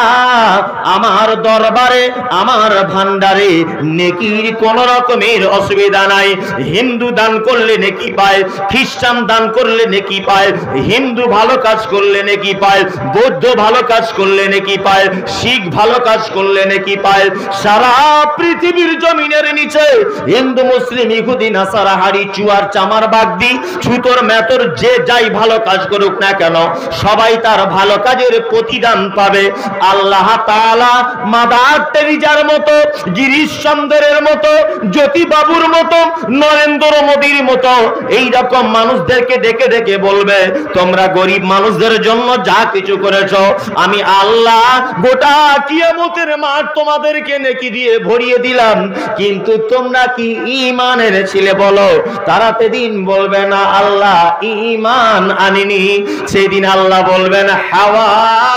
আমার দরবারে, আমার ভান্ডারে নেকির কোন রকমের অসুবিধা নাই। হিন্দু দান করলে নেকি পায়, খ্রিস্টান দান করলে নেকি পায়, হিন্দু ভালো কাজ করলে নেকি পায়, বৌদ্ধ ভালো কাজ করলে নেকি পায়, শিখ ভালো কাজ করলে নেকি পায়। সারা পৃথিবীর জমিনের নিচে হিন্দু মুসলিম ইহুদি নাসারা হাড়ি চুয়ার চামার বাগদি ছুতর মেতর যে যাই ভালো কাজ করুক না কেন, সবাই তার ভালো কাজের প্রতিদান পাবে। আল্লাহ তাআলা মাদার টেরিজার মতো, গিরিশচন্দ্রের মতো, জ্যোতি বাবুর মতো, নরেন্দ্র মোদীর মতো এই রকম মানুষদেরকে ডেকে ডেকে বলবে, তোমরা গরিব মানুষদের জন্য যা কিছু করেছো আমি আল্লাহ গোটা কিয়ামতের মাঠ তোমাদেরকে নেকি দিয়ে ভরিয়ে দিলাম, কিন্তু তোমরা কি ঈমান এনেছিলে বলো? তারা সেদিন বলবে না আল্লাহ ঈমান আনিনি। সেদিন আল্লাহ বলবেন, হাওয়া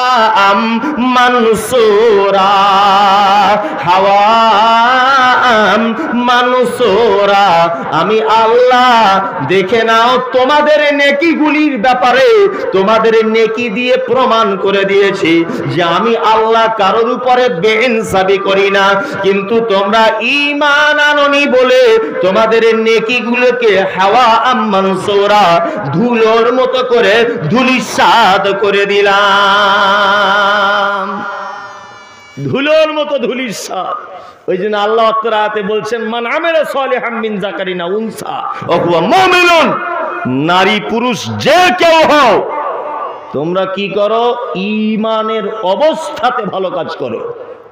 আম মানসুরা, হাওয়া আম মানসুরা। আমি আল্লাহ দেখে নাও তোমাদের নেকিগুলির ব্যাপারে তোমাদের নেকি দিয়ে প্রমাণ করে দিয়েছি যে আমি আল্লাহ কারোর উপরে বেইনসাফি করি না। কিন্তু তোমরা ঈমান আনোনি বলে তোমাদের নেকিগুলোকে হাওয়া মানসুরা, ধুলোর মতো করে ধূলিসাৎ করে দিলাম, ধুলোর মতো ধূলিসাৎ। ওই জন্য আল্লাহ আয়াতে বলছেন মান আমিলা সালিহাম মিন যাকারিন আও উনসা ওয়া হুয়া মুমিনুন, নারী পুরুষ যে কেউ হও তোমরা কি করো? ঈমানের অবস্থাতে ভালো কাজ করো।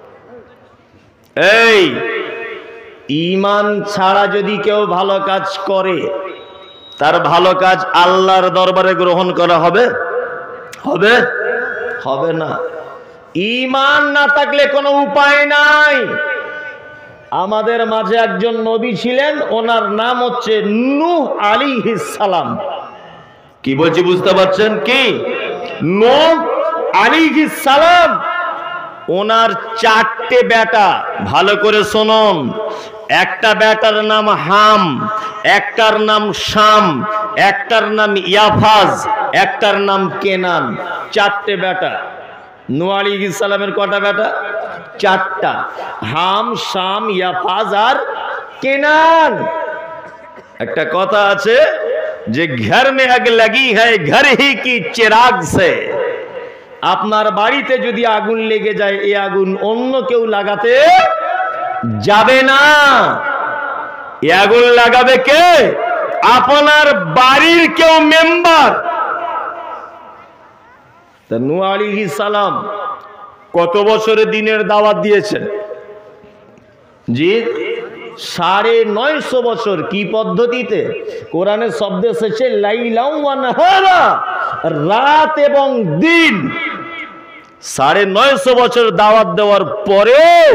এই ঈমান ছাড়া যদি কেউ ভালো কাজ করে তার ভালো কাজ আল্লাহর দরবারে গ্রহণ করা হবে? হবে? হবে না। ঈমান না থাকলে কোনো উপায় নাই। আমাদের মাঝে একজন নবী ছিলেন, ওনার নাম হচ্ছে নূহ আলাইহিস সালাম। কি বলছি বুঝতে পারছেন? কি নূহ আলাইহিস সালাম, ওনার 4টে বেটা। ভালো করে শুনুন, একটা বেটার নাম হাম, একটার নাম শাম, একটার নাম ইয়াফাজ, একটার নাম কেনান। 4টে বেটা। নূহ আলাইহিস সালামের কটা বেটা? 4টা। হাম, শাম, ইয়াফাজ আর কেনান। একটা কথা আছে যে ঘর মে আগ লাগি হ্যায় ঘর হি কি চিরাগ সে। আপনার বাড়িতে যদি আগুন লেগে যায়, এই আগুন অন্য কেউ লাগাতে যাবে না। এই আগুন লাগাবে কে? আপনার বাড়ির কেউ মেম্বার। তা নূহ আলাইহিস সালাম কত বছরে দিনের দাওয়াত দিয়েছেন? জি 950 বছর। কি পদ্ধতিতে? কোরআনের শব্দ এসেছে লাইলাম ওয়া নাহারা, রাত এবং দিন। 950 বছর দাওয়াত দেওয়ার পরেও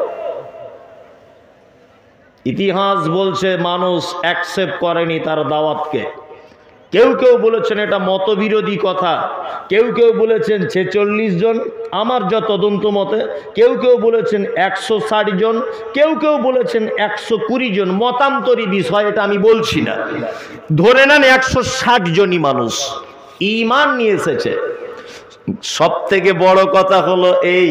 ইতিহাস বলছে মানুষ অ্যাকসেপ্ট করেনি তার দাওয়াতকে। কেউ কেউ বলেছেন এটা মতবিরোধী কথা, কেউ কেউ বলেছেন 46 জন আমার যত তদন্ত মতে, কেউ কেউ বলেছেন 160 জন, কেউ কেউ বলেছেন 120 জন। মতান্তরী বিষয়, এটা আমি বলছি না। ধরে নেন 160 জনই মানুষ ঈমান নিয়ে এসেছে। সব থেকে বড় কথা হলো এই,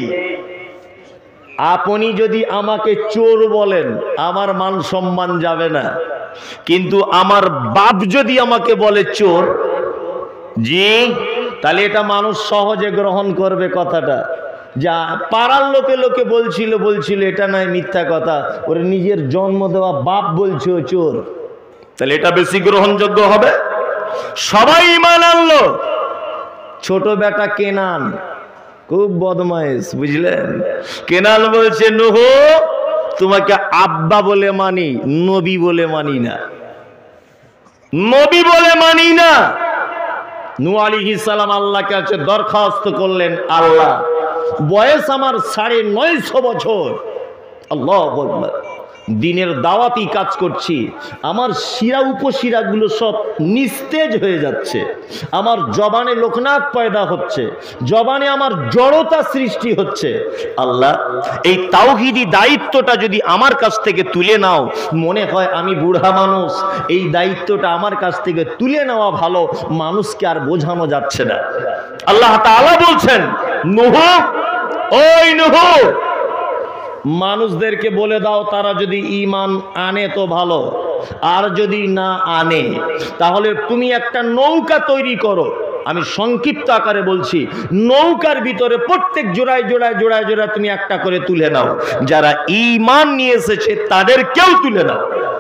আপনি যদি আমাকে চোর বলেন আমার মান সম্মান যাবে না, কিন্তু আমার বাপ যদি আমাকে বলে চোর, জি, তাহলে এটা মানুষ সহজে গ্রহণ করবে কথাটা। যা পাড়ার লোকে লোকে বলছিল এটা নয় মিথ্যা কথা, ওর নিজের জন্ম দেওয়া বাপ বলছে ও চোর, তাহলে এটা বেশি গ্রহণযোগ্য হবে। সবাই ঈমান আনলো। ছোট বেটা কেনান খুব বদমাইশ, বুঝলেন? কেনান বলছে নূহ তোমাকে আব্বা বলে মানি, নবী বলে মানি না, নবী বলে মানি না। নূহ আলাইহিস সালাম আল্লাহর কাছে দরখাস্ত করলেন, আল্লাহ বয়স আমার 950 বছর, আল্লাহু আকবার, দিনের দাওয়াতি কাজ করছি, আমার শিরা উপশিরাগুলো সব নিস্তেজ হয়ে যাচ্ছে, আমার জবানে লোকনাথ পয়দা হচ্ছে, জবানে আমার জড়তা সৃষ্টি হচ্ছে। আল্লাহ এই তাওহীদি দায়িত্বটা যদি আমার কাছ থেকে তুলে নাও, মনে হয় আমি বুড়া মানুষ, এই দায়িত্বটা আমার কাছ থেকে তুলে নেওয়া ভালো, মানুষকে আর বোঝানো যাচ্ছে না। আল্লাহ তাআলা বলছেন নূহ, ওই নূহ মানুষদেরকে বলে দাও তারা যদি ঈমান আনে তো ভালো, আর যদি না আনে তাহলে তুমি একটা নৌকা তৈরি করো। আমি সংক্ষিপ্ত আকারে বলছি, নৌকার ভিতরে প্রত্যেক জোড়ায় জোড়ায় জোড়ায় জোড়ায় তুমি একটা করে তুলে নাও, যারা ঈমান নিয়ে এসেছে তাদেরকেও তুলে নাও।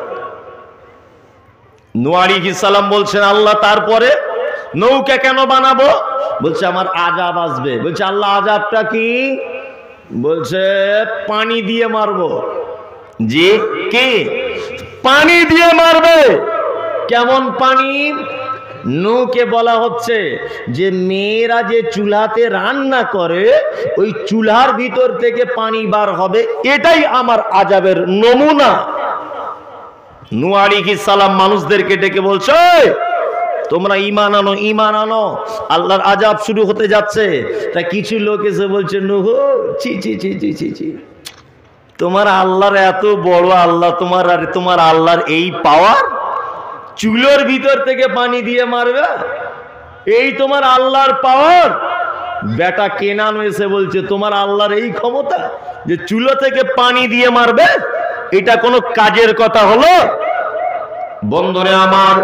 নূহ আলাইহিস সালাম বলছেন আল্লাহ তারপরে নৌকা কেন বানাবো? বলছে আমার আযাব আসবে। বলছে আল্লাহ আযাবটা কি? বলছে পানি দিয়ে মারবো। জি, কি পানি দিয়ে মারবে? কেমন পানি? নূহকে বলা হচ্ছে যে মেয়েরা যে চুলাতে রান্না করে ওই চুলার ভিতর থেকে পানি বার হবে, এটাই আমার আযাবের নমুনা। নূহ আলাইহিস সালাম মানুষদেরকে ডেকে বলছে তোমরা ঈমান আনো, ঈমান আনো, আল্লাহর আযাব শুরু হতে যাচ্ছে। তা কিছু লোক এসে বলছে নূহ ছি ছি ছি ছি ছি ছি, তোমার আল্লাহর এত বড় আল্লাহ, তোমার আল্লাহর এই পাওয়ার, চুলোর ভিতর থেকে পানি দিয়ে মারবে, এই তোমার আল্লাহর পাওয়ার। বেটা কেনান এসে বলছে তোমার আল্লাহর এই ক্ষমতা যে চুলো থেকে পানি দিয়ে মারবে, এটা কোনো কাজের কথা হলো? বন্ধুরে আমার,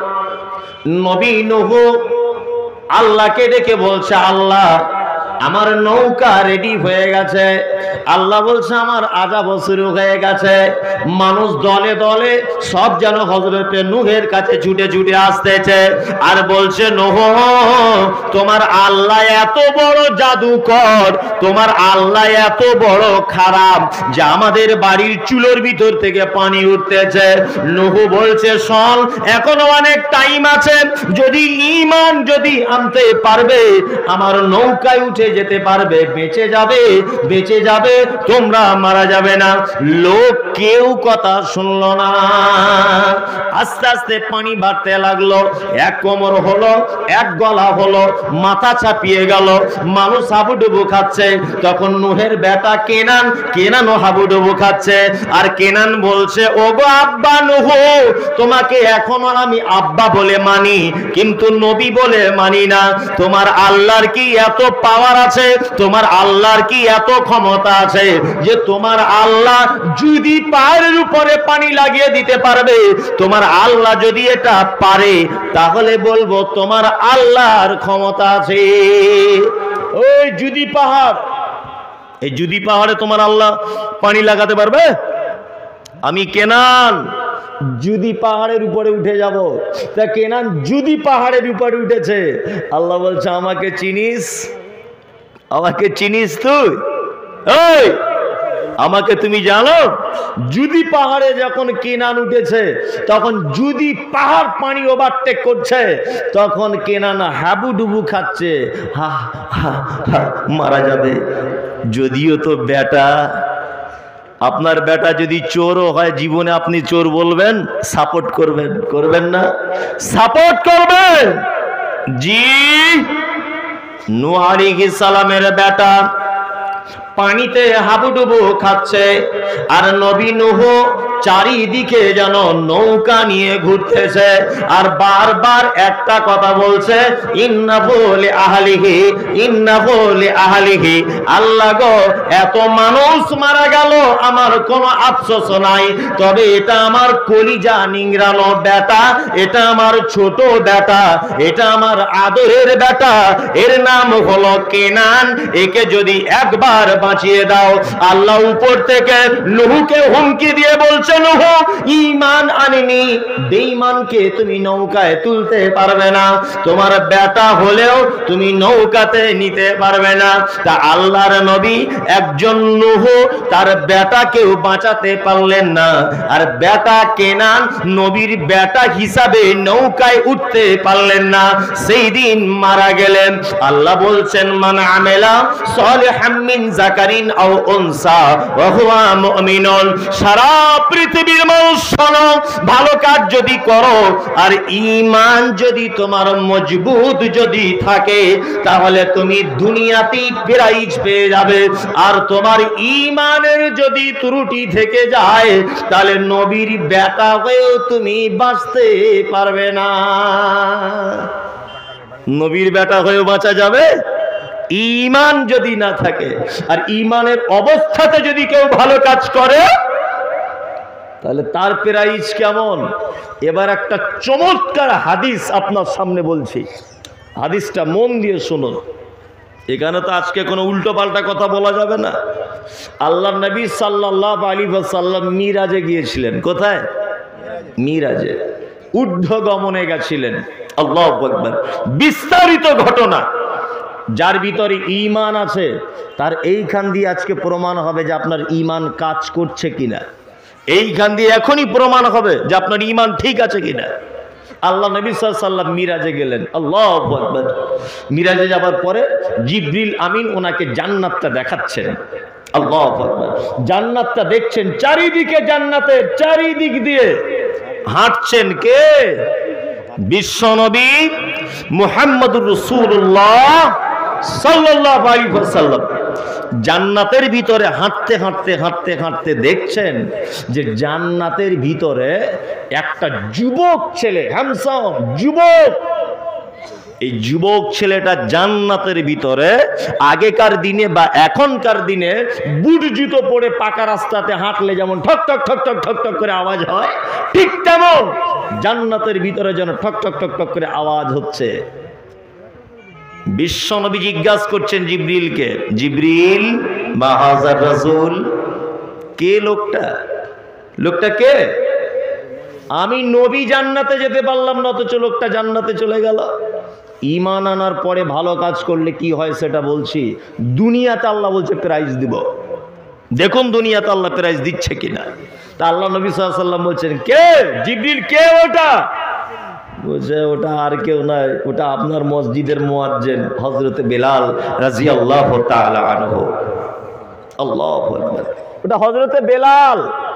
নবী নূহ আল্লাহকে ডেকে বলছে আল্লাহ আমার নৌকা রেডি হয়ে গেছে। আল্লাহ বলছে আমার আযাব শুরু হয়ে গেছে। মানুষ দলে দলে সব যেন হযরতে নূহের কাছে ছুটে ছুটে আসতেছে আর বলছে নূহ তোমার আল্লাহ এত বড় জাদুকর, তোমার আল্লাহ এত বড় খারাপ যে আমাদের বাড়ির চুলোর ভিতর থেকে পানি উঠতেছে। নূহ বলছে শোন, এখনো অনেক টাইম আছে, যদি ঈমান যদি আনতে পারবে আমার নৌকায় উঠে যেতে পারবে, বেঁচে যাবে, বেঁচে যাবে, তোমরা মারা যাবে না। লোক কেউ কথা শুনলো না। আস্তে আস্তে পানি বাড়তে লাগলো, এক কোমর হলো, এক গলা হলো, মাথা চাপিয়ে গেল, মানুষ হাবুডুবু খাচ্ছে। তখন নূহের বেটা কেনানও হাবুডুবু খাচ্ছে। আর কেনান বলছে ওগো আব্বা নূহ, তোমাকে এখনো আমি আব্বা বলে মানি, কিন্তু নবী বলে মানি না। তোমার আল্লাহর কি এত পাওয়ার আছে, তোমার আল্লাহর কি এত ক্ষমতা আছে যে তোমার আল্লাহ যদি পাহাড়ের উপরে পানি লাগিয়ে দিতে পারবে, তোমার আল্লাহ যদি এটা পারে তাহলে বলবো তোমার আল্লাহর ক্ষমতা আছে। ওই যদি পাহাড়, এই যদি পাহাড়ে তোমার আল্লাহ পানি লাগাতে পারবে? আমি কেনান যদি পাহাড়ের উপরে উঠে যাব। তা কেনান যদি পাহাড়ের উপরে উঠেছে, আল্লাহ বলছে আমাকে চিনিস? আমাকে চিনিস তুই? এই আমাকে তুমি জানো? যদি পাহাড়ে যখন কেনান উঠেছে, তখন যদি পাহাড় পানি ওভারটেক করছে, তখন কেনান হাবুডুবু খাচ্ছে, হা হা হা মারা যাবে। যদিও তো বেটা, আপনার বেটা যদি চোরও হয়, জীবনে আপনি চোর বলবেন? সাপোর্ট করবেন? করবেন না? সাপোর্ট করবেন? জি। নূহ আলাইহিস সালামের বেটা পানিতে হাবুডুবু খাচ্ছে, আর নবী নূহ চারিদিকে যেন নৌকা নিয়ে ঘুরতেছে আর বারবার একটা কথা বলছে, ইন্নাহু লিআহলিহি, ইন্নাহু লিআহলিহি। আল্লাহ গো, এত মানুষ মারা গেল, আমার কোনো আফসোস নাই, তবে এটা আমার কলিজা নিংড়ানো বেটা, এটা আমার ছোট বেটা, এটা আমার আদরের বেটা, এর নাম হলো কেনান, একে যদি একবার বাঁচিয়ে দাও। আল্লাহ উপর থেকে নূহকে হুমকি দিয়ে বলছে, নূহ ঈমান আনেনি, বেঈমানকে তুমি নৌকায় তুলতে পারবে না, তোমার বেটা হলেও তুমি নৌকাতে নিতে পারবে না। তা আল্লাহর নবী একজন নূহ তার বেটাকেও বাঁচাতে পারলেন না, আর বেটা কেনান নবীর বেটা হিসাবে নৌকায় উঠতে পারলেন না, সেই দিন মারা গেলেন। আল্লাহ বলছেন মান আমেলা সালিহাম মিন যাকারিন আও উনসা ওয়া হুয়া মুমিনুন। সারা পৃথিবীর মানুষ শোনো, ভালো কাজ যদি করো আর ঈমান যদি তোমার মজবুত যদি থাকে, তাহলে তুমি দুনিয়াতেই প্রাইজ পেয়ে যাবে। আর তোমার ঈমানের যদি ত্রুটি থেকে যায়, তাহলে নবীর বেটা হয়েও তুমি বাঁচতে পারবে না। নবীর বেটা হয়েও বাঁচা যাবে ঈমান যদি না থাকে। আর ঈমানের অবস্থাতে যদি কেউ ভালো কাজ করে, তাহলে তার প্রাইজ কেমন? এবার একটা চমৎকার হাদিস আপনার সামনে বলছি, হাদিসটা মন দিয়ে শুনুন। এখানে তো আজকে কোনো উল্টো পাল্টা কথা বলা যাবে না। আল্লাহর নবী সাল্লাল্লাহু আলাইহি ওয়াসাল্লাম মিরাজে গিয়েছিলেন। কোথায়? মিরাজে, ঊর্ধ্বগমনে গেছিলেন। আল্লাহু আকবার। বিস্তারিত ঘটনা। যার ভিতরে ঈমান আছে তার এইখান দিয়ে আজকে প্রমাণ হবে যে আপনার ঈমান কাজ করছে কিনা। এইখান দিয়ে এখনই প্রমাণ হবে যে আপনার ঈমান ঠিক আছে কিনা। আল্লাহ নবী সাল্লাল্লাহু আলাইহি ওয়াসাল্লাম মিরাজে গেলেন। আল্লাহু আকবার। মিরাজে যাবার পরে জিবরিল আমিন ওনাকে জান্নাতটা দেখাচ্ছেন। আল্লাহু আকবার। জান্নাতটা দেখছেন, চারিদিকে জান্নাতের চারিদিক দিয়ে হাঁটছেন কে? বিশ্বনবী মুহাম্মদুর রাসূলুল্লাহ সাল্লাল্লাহু আলাইহি ওয়াসাল্লাম। জান্নাতের ভিতরে হাঁটতে হাঁটতে হাঁটতে হাঁটতে দেখছেন যে জান্নাতের ভিতরে একটা যুবক ছেলে, হ্যান্ডসাম যুবক, এই যুবক ছেলেটা জান্নাতের ভিতরে আগেকার দিনে বা এখনকার দিনে বুট জুতো পরে পাকা রাস্তাতে হাঁটলে যেমন ঠক ঠক ঠক ঠক ঠক ঠক করে আওয়াজ হয়, ঠিক তেমন জান্নাতের ভিতরে যেন ঠক ঠক ঠক ঠক করে আওয়াজ হচ্ছে। বিশ্বনবী জিজ্ঞাসা করছেন জিবরিলকে, জিবরিল মা হাযার রাসূল, কে লোকটা? লোকটা কে? আমি নবী জান্নাতে যেতে পারলাম না, অথচ লোকটা জান্নাতে চলে গেল। ঈমান আনার পরে ভালো কাজ করলে কি হয় সেটা বলছি। দুনিয়াতে আল্লাহ বলছে প্রাইজ দিব, দেখুন দুনিয়াতে আল্লাহ প্রাইজ দিচ্ছে কিনা। তা আল্লাহ নবী সাল্লাল্লাহু আলাইহি ওয়াসাল্লাম বলছেন, কে? জিবরিল, কে ওটা? বলছে ওটা আর কেউ নয়, ওটা আপনার মসজিদের মুয়াজ্জিন হযরতে বেলাল রাদিয়াল্লাহু তাআলা আনহু। আল্লাহু আকবার, ওটা হযরতে বেলাল।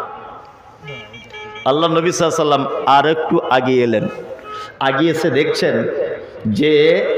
আল্লাহ নবী সাল্লাল্লাহু আলাইহি ওয়াসাল্লাম আর একটু আগে এলেন, আগে এসে দেখছেন যে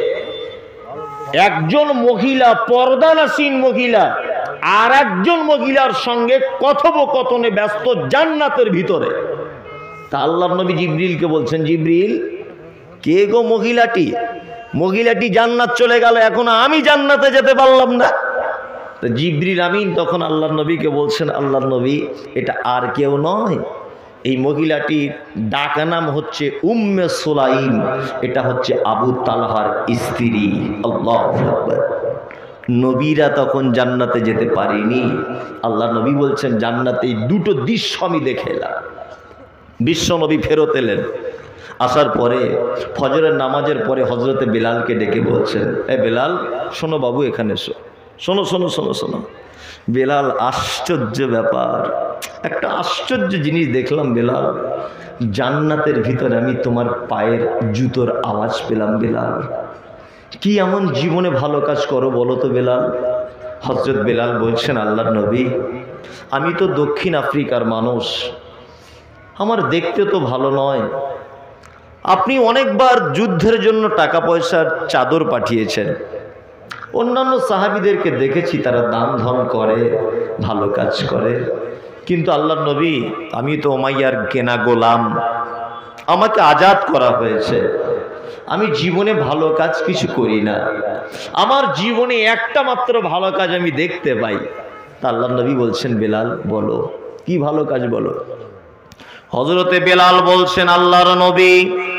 একজন মহিলা, পর্দানাসীন মহিলা আর একজন মহিলার সঙ্গে কথোপকথনে ব্যস্ত জান্নাতের ভিতরে। তা আল্লাহ নবী জিবরিলকে বলছেন, জিবরিল, কে গো মহিলাটি? মহিলাটি জান্নাত চলে গেল, এখন আমি জান্নাতে যেতে পারলাম না। তো জিবরিল আমিন তখন আল্লাহ নবীকে বলছেন, আল্লাহ নবী, এটা আর কেউ নয়, এই মহিলাটির ডাকা নাম হচ্ছে উম্মে সুলাইম, এটা হচ্ছে আবু তালহার স্ত্রী। আল্লাহু আকবার। নবীরা তখন জান্নাতে যেতে পারেনি। আল্লাহ নবী বলছেন, জান্নাতে এই দুটো দৃশ্য আমি দেখে এলাম। বিশ্ব নবী ফেরত এলেন, আসার পরে ফজরের নামাজের পরে হযরতে বেলালকে ডেকে বলছেন, এ বেলাল, শোনো বাবু, এখানে এসো, শোনো শোনো শোনো শোনো। বেলাল, আশ্চর্য ব্যাপার, একটা আশ্চর্য জিনিস দেখলাম বেলাল, জান্নাতের ভিতরে আমি তোমার পায়ের জুতোর আওয়াজ পেলাম। বেলাল, কি এমন জীবনে ভালো কাজ করো বলো তো বেলাল? হযরত বেলাল বলছেন, আল্লাহর নবী, আমি তো দক্ষিণ আফ্রিকার মানুষ, আমার দেখতে তো ভালো নয়, আপনি অনেকবার যুদ্ধের জন্য টাকা পয়সার চাদর পাঠিয়েছেন, অন্যান্য সাহাবীদেরকে দেখেছি তারা দান ধন করে, ভালো কাজ করে, কিন্তু আল্লাহর নবী, আমি তো উমাইয়ার কেনা গোলাম, আমাকে আজাদ করা হয়েছে, আমি জীবনে ভালো কাজ কিছু করি না, আমার জীবনে একটা মাত্র ভালো কাজ আমি দেখতে পাই। তা আল্লাহর নবী বলছেন, বেলাল বলো, কি ভালো কাজ বলো? হযরতে বেলাল বলছেন, আল্লাহর নবী,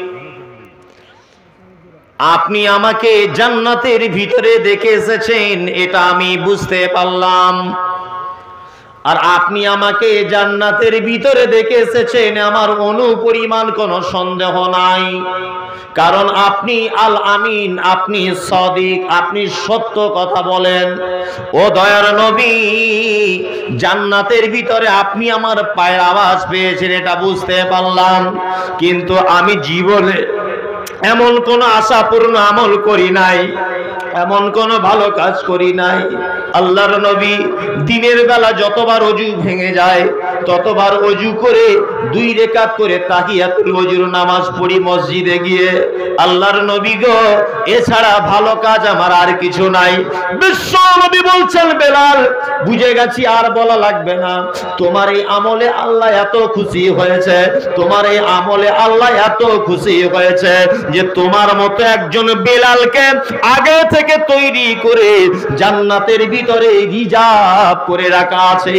আপনি আমাকে জান্নাতের ভিতরে দেখে এসেছেন, এটা আমি বুঝতে পারলাম, আর আপনি আমাকে জান্নাতের ভিতরে দেখে এসেছেন আমার অনুপরিমাণ কোনো সন্দেহ নাই, কারণ আপনি আল আমিন, আপনি সাদিক, আপনি সত্য কথা বলেন। ও দয়ার নবী, জান্নাতের ভিতরে আপনি আমার পায়ের আওয়াজ পেয়েছেন এটা বুঝতে পারলাম, কিন্তু আমি জীবনে এমন কোন আশাপূর্ণ আমল করি নাই, এমন কোন ভালো কাজ করি নাই। আল্লাহর নবী দিনের বেলা যতবার ওযু ভেঙে যায় ততবার ওযু করে 2 রাকাত করে তাহিয়াতুল ওযুর নামাজ পড়ি মসজিদে গিয়ে। আল্লাহর নবী গো, এছাড়া ভালো কাজ আমার আর কিছু নাই। বিশ্ব নবী বলছেন, বেলাল, বুঝে গেছি, আর বলা লাগবে না, তোমার এই আমলে আল্লাহ এত খুশি হয়েছে, তোমার এই আমলে আল্লাহ এত খুশি হয়েছে যে তোমার মতো একজন বেলালকে আগে থেকে তৈরি করে জান্নাতের ভিতরে রিজার্ভ করে রাখা আছে।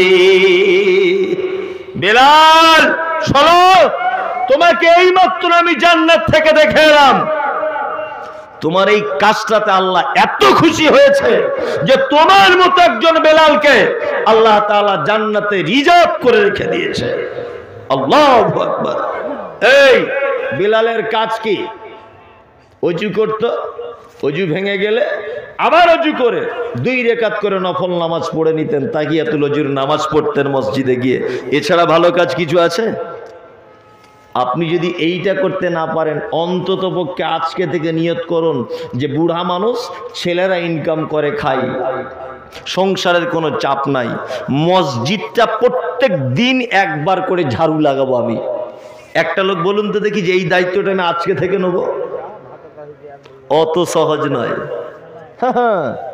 বেলাল শোনো, তোমাকে এইমাত্র আমি জান্নাত থেকে দেখে এলাম, তোমার এই কাজটাতে আল্লাহ এত খুশি হয়েছে যে তোমার মতো একজন বেলালকে আল্লাহ তাআলা জান্নাতে রিজার্ভ করে রেখে দিয়েছে। আল্লাহু আকবার। এই বেলালের কাজ কি? ওযু করত, ওযু ভেঙে গেলে আবার ওযু করে 2 রাকাত করে নফল নামাজ পড়ে নিতেন, তাহিয়াতুল ওযুর নামাজ পড়তেন মসজিদে গিয়ে। এছাড়া ভালো কাজ কিছু আছে? আপনি যদি এইটা করতে না পারেন, অন্তত পক্ষে আজকে থেকে নিয়ত করুন যে বুড়া মানুষ, ছেলেরা ইনকাম করে খাই, সংসারের কোনো চাপ নাই, মসজিদটা প্রত্যেক দিন একবার করে ঝাড়ু লাগাবো আমি। একটা লোক বলুন তো দেখি যে এই দায়িত্বটা আমি আজকে থেকে নেব? অত সহজ নয়।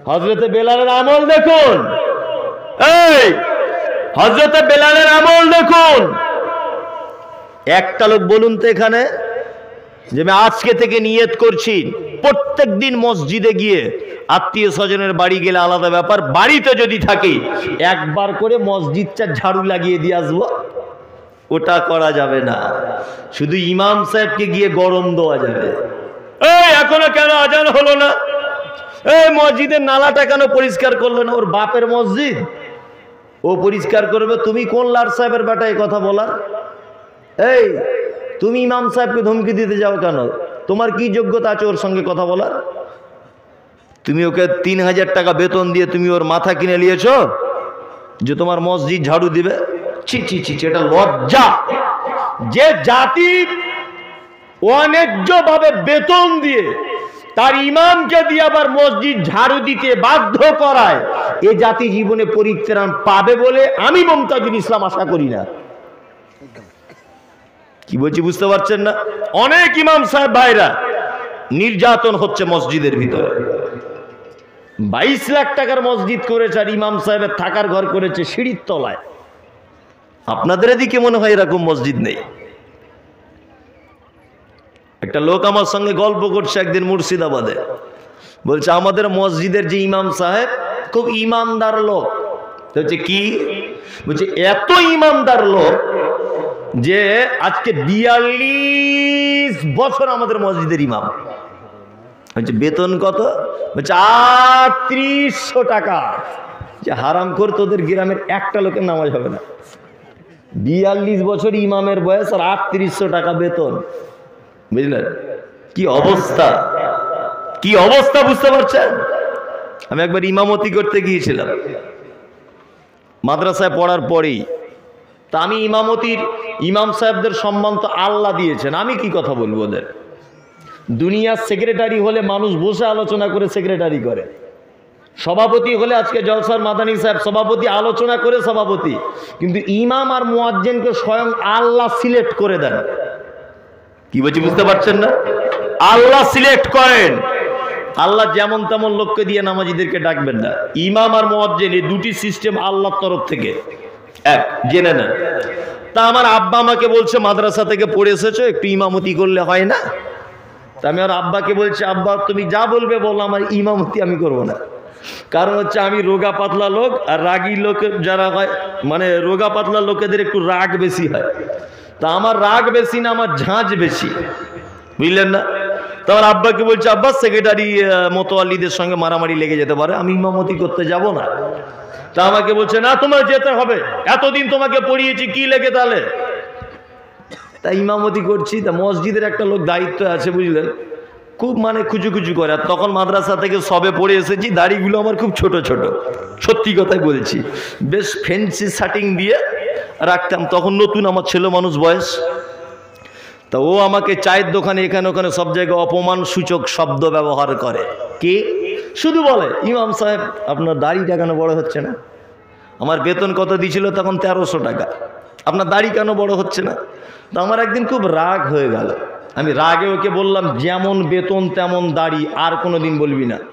হযরতে বেলালের আমল দেখুন, এই হযরতে বেলালের আমল দেখুন। একটা লোক বলুন তো এখানে যে আমি আজকে থেকে নিয়ত করছি প্রত্যেক দিন মসজিদে গিয়ে, আত্মীয় স্বজনের বাড়ি গেলে আলাদা ব্যাপার, বাড়িতে যদি থাকি একবার করে মসজিদটা ঝাড়ু লাগিয়ে দিয়ে আসবো, ওটা করা যাবে না। শুধু ইমাম সাহেবকে গিয়ে গরম দেওয়া যাবে। এই এখনো কেন আজান হলো না? এই মসজিদের নালাটা কেন পরিষ্কার করলো না? ওর বাপের মসজিদ, ও পরিষ্কার করবে। তুমি কোন লাট সাহেবের বেটা এই কথা বলার? এই তুমি ইমাম সাহেবকে ধমকি দিতে যাও কেন? তোমার কি যোগ্যতা আছে ওর সঙ্গে কথা বলার? তুমি ওকে 3000 টাকা বেতন দিয়ে তুমি ওর মাথা কিনে নিয়েছ যে তোমার মসজিদ ঝাড়ু দিবে? ছি ছি ছি, এটা লজ্জা। যে জাতি অন্যায্যভাবে বেতন দিয়ে তার ইমামকে দিয়ে আবার মসজিদ ঝাড়ু দিতে বাধ্য করায়, এ জাতি জীবনে পরিত্রাণ পাবে বলে আমি মুমতাজুল ইসলাম আশা করি না। কি বলছি বুঝতে পারছেন না? অনেক ইমাম সাহেব ভাইরা নির্যাতন হচ্ছে মসজিদের ভিতরে। 22 লাখ টাকার মসজিদ করেছে আর ইমাম সাহেবের থাকার ঘর করেছে সিঁড়ির তলায়। আপনাদের এদিকে মনে হয় এরকম মসজিদ নেই? একটা লোক আমার সঙ্গে গল্প করছে একদিন মুর্শিদাবাদে, বলছে আমাদের মসজিদের যে ইমাম সাহেব খুব ইমানদার লোক। বলছে কি? বলছে এত ইমানদার লোক যে আজকে 42 বছর আমাদের মসজিদের ইমাম। বলছে বেতন কত? বলছে 3800 টাকা। যে হারামখোর, তোদের গ্রামের একটা লোকের নামাজ হবে না। 42 বছর ইমামের বয়স আর 3800 টাকা বেতন। বুঝলেন কি অবস্থা? কি অবস্থা বুঝতে পারছেন? আমি একবার ইমামতি করতে গিয়েছিলাম মাদ্রাসায় পড়ার পরেই। তা আমি ইমামতির, ইমাম সাহেবদের সম্মান তো আল্লাহ দিয়েছেন, আমি কি কথা বলবো ওদের? দুনিয়ার সেক্রেটারি হলে মানুষ বসে আলোচনা করে সেক্রেটারি করে, সভাপতি হলে আজকে জলসার মাদানী সাহেব সভাপতি, আলোচনা করে সভাপতি। কিন্তু ইমাম আর মুয়াজ্জিনকে স্বয়ং আল্লাহ সিলেক্ট করে দেন। কি বলছি বুঝতে পারছেন না? আল্লাহ সিলেক্ট করেন। আল্লাহ যেমন তেমন লোককে দিয়ে নামাজিদেরকে ডাকবেন না। ইমাম আর মুয়াজ্জিন এই দুটি সিস্টেম আল্লাহর তরফ থেকে, এক জেনে নেন। তা আমার আব্বা আমাকে বলছে মাদ্রাসা থেকে পড়ে এসেছো, একটু ইমামতি করলে হয় না? তা আমি আমার আব্বাকে বলছি, আব্বা তুমি যা বলবে বলো, আমার ইমামতি আমি করব না। কারণ হচ্ছে আমি রোগা পাতলা লোক, আর রাগী লোক যারা হয়, মানে রোগা পাতলা লোকেদের একটু রাগ বেশি হয়। তা আমার রাগ বেশি না, আমার ঝাঁঝ বেশি, বুঝলেন না? তো আমার আব্বাকে বলছে, আব্বা সেক্রেটারি মোতোয়াল্লিদের সঙ্গে মারামারি লেগে যেতে পারে, আমি ইমামতি করতে যাব না। তা আমাকে বলছে না তোমার যেতে হবে, এতদিন তোমাকে পড়িয়েছি, কি লেগে তাহলে? তাই ইমামতি করছি। তা মসজিদের একটা লোক দায়িত্ব আছে, বুঝলেন, খুব মানে খুচুখুচু করে। আর তখন মাদ্রাসা থেকে সবে পড়ে এসেছি, দাড়িগুলো আমার খুব ছোট ছোট, সত্যি কথাই বলছি, বেশ ফেন্সি শার্টিং দিয়ে রাখতাম। তখন নতুন আমার ছেলে মানুষ বয়স। তা ও আমাকে চায়ের দোকানে এখানে ওখানে সব জায়গায় অপমান সূচক শব্দ ব্যবহার করে। কি? শুধু বলে, ইমাম সাহেব আপনার দাড়িটা কেন বড় হচ্ছে না? আমার বেতন কত দিয়েছিল তখন? 1300 টাকা। আপনার দাড়ি কেন বড় হচ্ছে না? তো আমার একদিন খুব রাগ হয়ে গেল। আমি রাগে ওকে বললাম, যেমন বেতন তেমন দাড়ি, আর কোনো দিন বলবি না।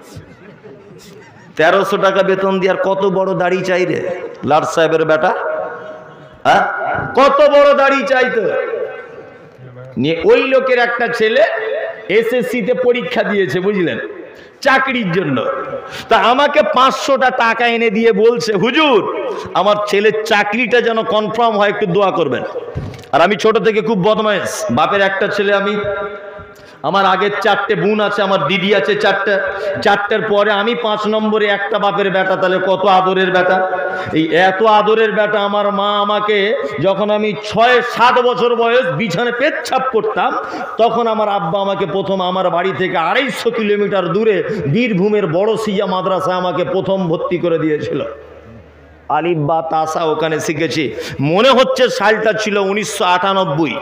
1300 টাকা বেতন দিয়ে আর কত বড় দাড়ি চাই রে লাট সাহেবের বেটা? হ্যাঁ, কত বড় দাড়ি চাইতো? নিয়ে ওই লোকের একটা ছেলে এসএসসিতে পরীক্ষা দিয়েছে, বুঝলেন, চাকরির জন্য। তা আমাকে 500টা টাকা এনে দিয়ে বলছে, হুজুর আমার ছেলের চাকরিটা যেন কনফার্ম হয়, একটু দোয়া করবেন। আর আমি ছোট থেকে খুব বদমাইশ, বাপের একটা ছেলে আমি, আমার আগের 4টে বোন আছে, আমার দিদি আছে 4টে, 4টের পরে আমি 5 নম্বরে একটা বাপের বেটা। তাহলে কত আদরের বেটা! এই এত আদরের বেটা আমার মা আমাকে, যখন আমি 6-7 বছর বয়স বিছানে পেচ্ছাপ করতাম, তখন আমার আব্বা আমাকে প্রথম আমার বাড়ি থেকে 250 কিলোমিটার দূরে বীরভূমের বড় সিজা মাদ্রাসায় আমাকে প্রথম ভর্তি করে দিয়েছিল। আলিফ বা তাসা ওখানে শিখেছি। মনে হচ্ছে সালটা ছিল 1998।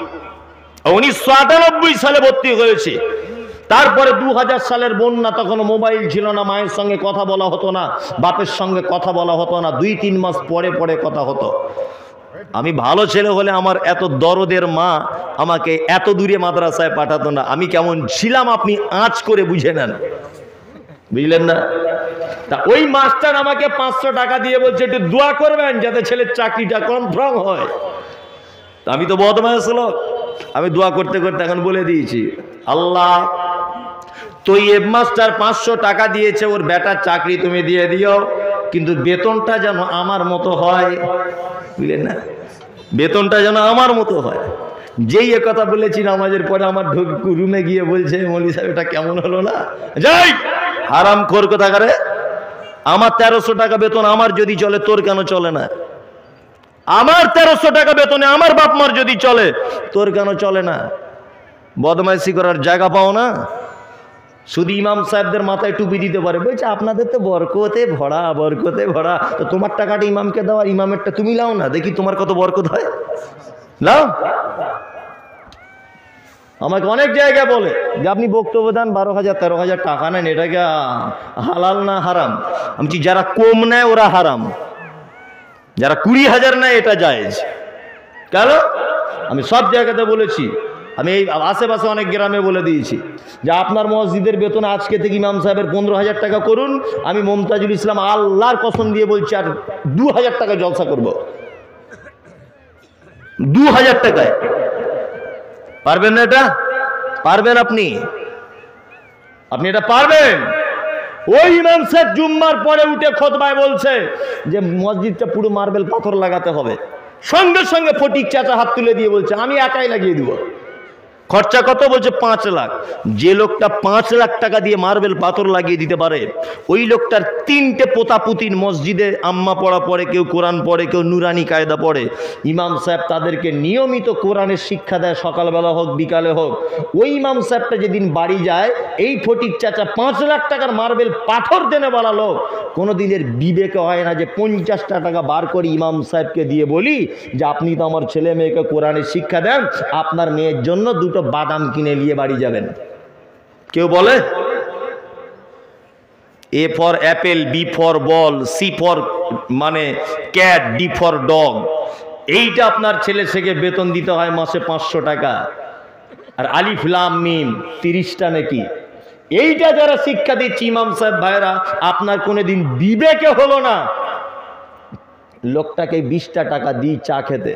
1998 সালে ভর্তি হয়েছে। তারপরে 2000 সালের বন্যা, তখন মোবাইল ছিল না, মায়ের সঙ্গে কথা বলা হতো না, বাপের সঙ্গে কথা বলা হতো না, 2-3 মাস পরে পরে কথা হতো। আমি ভালো ছেলে হলে আমার এত দরদের মা আমাকে এত দূরে মাদ্রাসায় পাঠাতো না। আমি কেমন ছিলাম আপনি আঁচ করে বুঝে নেন, বুঝলেন না? তা ওই মাস্টার আমাকে 500 টাকা দিয়ে বলছে একটু দোয়া করবেন যাতে ছেলের চাকরিটা কনফার্ম হয়। আমি তো বদমাশ লোক, আমি দোয়া করতে করতে এখন বলে দিয়েছি, আল্লাহ তো এই মাস্টার 500 টাকা দিয়েছে, ওর বেটার চাকরি তুমি দিয়ে দিও, কিন্তু বেতনটা যেন আমার মতো হয়, বুঝলেন না, বেতনটা যেন আমার মতো হয়। যেই এ কথা বলেছি নামাজের পরে আমার রুমে গিয়ে বলছে, মৌলী সাহেব এটা কেমন হলো না, যাই হারাম খোর কোথাকারে, আমার 1300 টাকা বেতন আমার যদি চলে তোর কেন চলে না? আমার 1300 টাকা বেতনে আমার বাপ মার যদি চলে তোর কেন চলে না? বদমাইশি করার জায়গা পাও না। শুধু ইমাম সাহেবদের মাথায় টুপি দিতে পারে, বলছে আপনাদের তো বরকতে ভরা, বরকতে ভরা, তো তোমার টাকাটা ইমামকে দাও আর ইমামেরটা তুমি লাও না, দেখি তোমার কত বরকত হয়, লাও। আমাকে অনেক জায়গায় বলে যে আপনি বক্তব্য দেন 12,000 13,000 টাকা নেন, এটাকে হালাল না হারাম? আমি বলছি যারা কম নেয় ওরা হারাম, যারা 20,000 নেয় এটা জায়েজ। কেন? আমি সব জায়গাতে বলেছি, আমি এই আশেপাশে অনেক গ্রামে বলে দিয়েছি যে আপনার মসজিদের বেতন আজকে থেকে ইমাম সাহেবের 15,000 টাকা করুন, আমি মমতাজুল ইসলাম আল্লাহর কসম দিয়ে বলছি আর 2,000 টাকা জলসা করব, 2,000 টাকায়। পারবেন না এটা? পারবেন আপনি? আপনি এটা পারবেন? ওই ইমাম সাহেব জুম্মার পরে উঠে খুতবায় বলছে যে মসজিদটা পুরো মার্বেল পাথর লাগাতে হবে, সঙ্গে সঙ্গে ফটিক চাচা হাত তুলে দিয়ে বলছে আমি একাই লাগিয়ে দিব। খরচা কত? বলছে 5 লাখ। যে লোকটা 5 লাখ টাকা দিয়ে মার্বেল পাথর লাগিয়ে দিতে পারে, ওই লোকটার 3টে পোতাপুতির মসজিদে আম্মা পড়া পড়ে, কেউ কোরআন পড়ে, কেউ নুরানি কায়দা পড়ে। ইমাম সাহেব তাদেরকে নিয়মিত কোরআনের শিক্ষা দেয়, সকালবেলা হোক বিকালে হোক। ওই ইমাম সাহেবটা যেদিন বাড়ি যায়, এই ফটিক চাচা 5 লাখ টাকার মার্বেল পাথর দেনে বলা লোক কোনো দিনের বিবেকে হয় না যে 50টা টাকা বার করে ইমাম সাহেবকে দিয়ে বলি যে আপনি তো আমার ছেলে মেয়েকে কোরআনের শিক্ষা দেন, আপনার মেয়ের জন্য 2টো বাদাম কিনে নিয়ে বাড়ি যাবেন। কেউ বলে? A for apple, B for ball, C for মানে ক্যাট, ডি ফর ডগ, এইটা আপনার ছেলে থেকে বেতন দিতে হয় মাসে 500 টাকা, আর আলিফ লাম মিম 30টা নাকি। এইটা যারা শিক্ষা দিচ্ছে ইমাম সাহেব ভাইরা, আপনার কোনোদিন বিবেকে হলো না লোকটাকে 20টা টাকা দিই চা খেতে,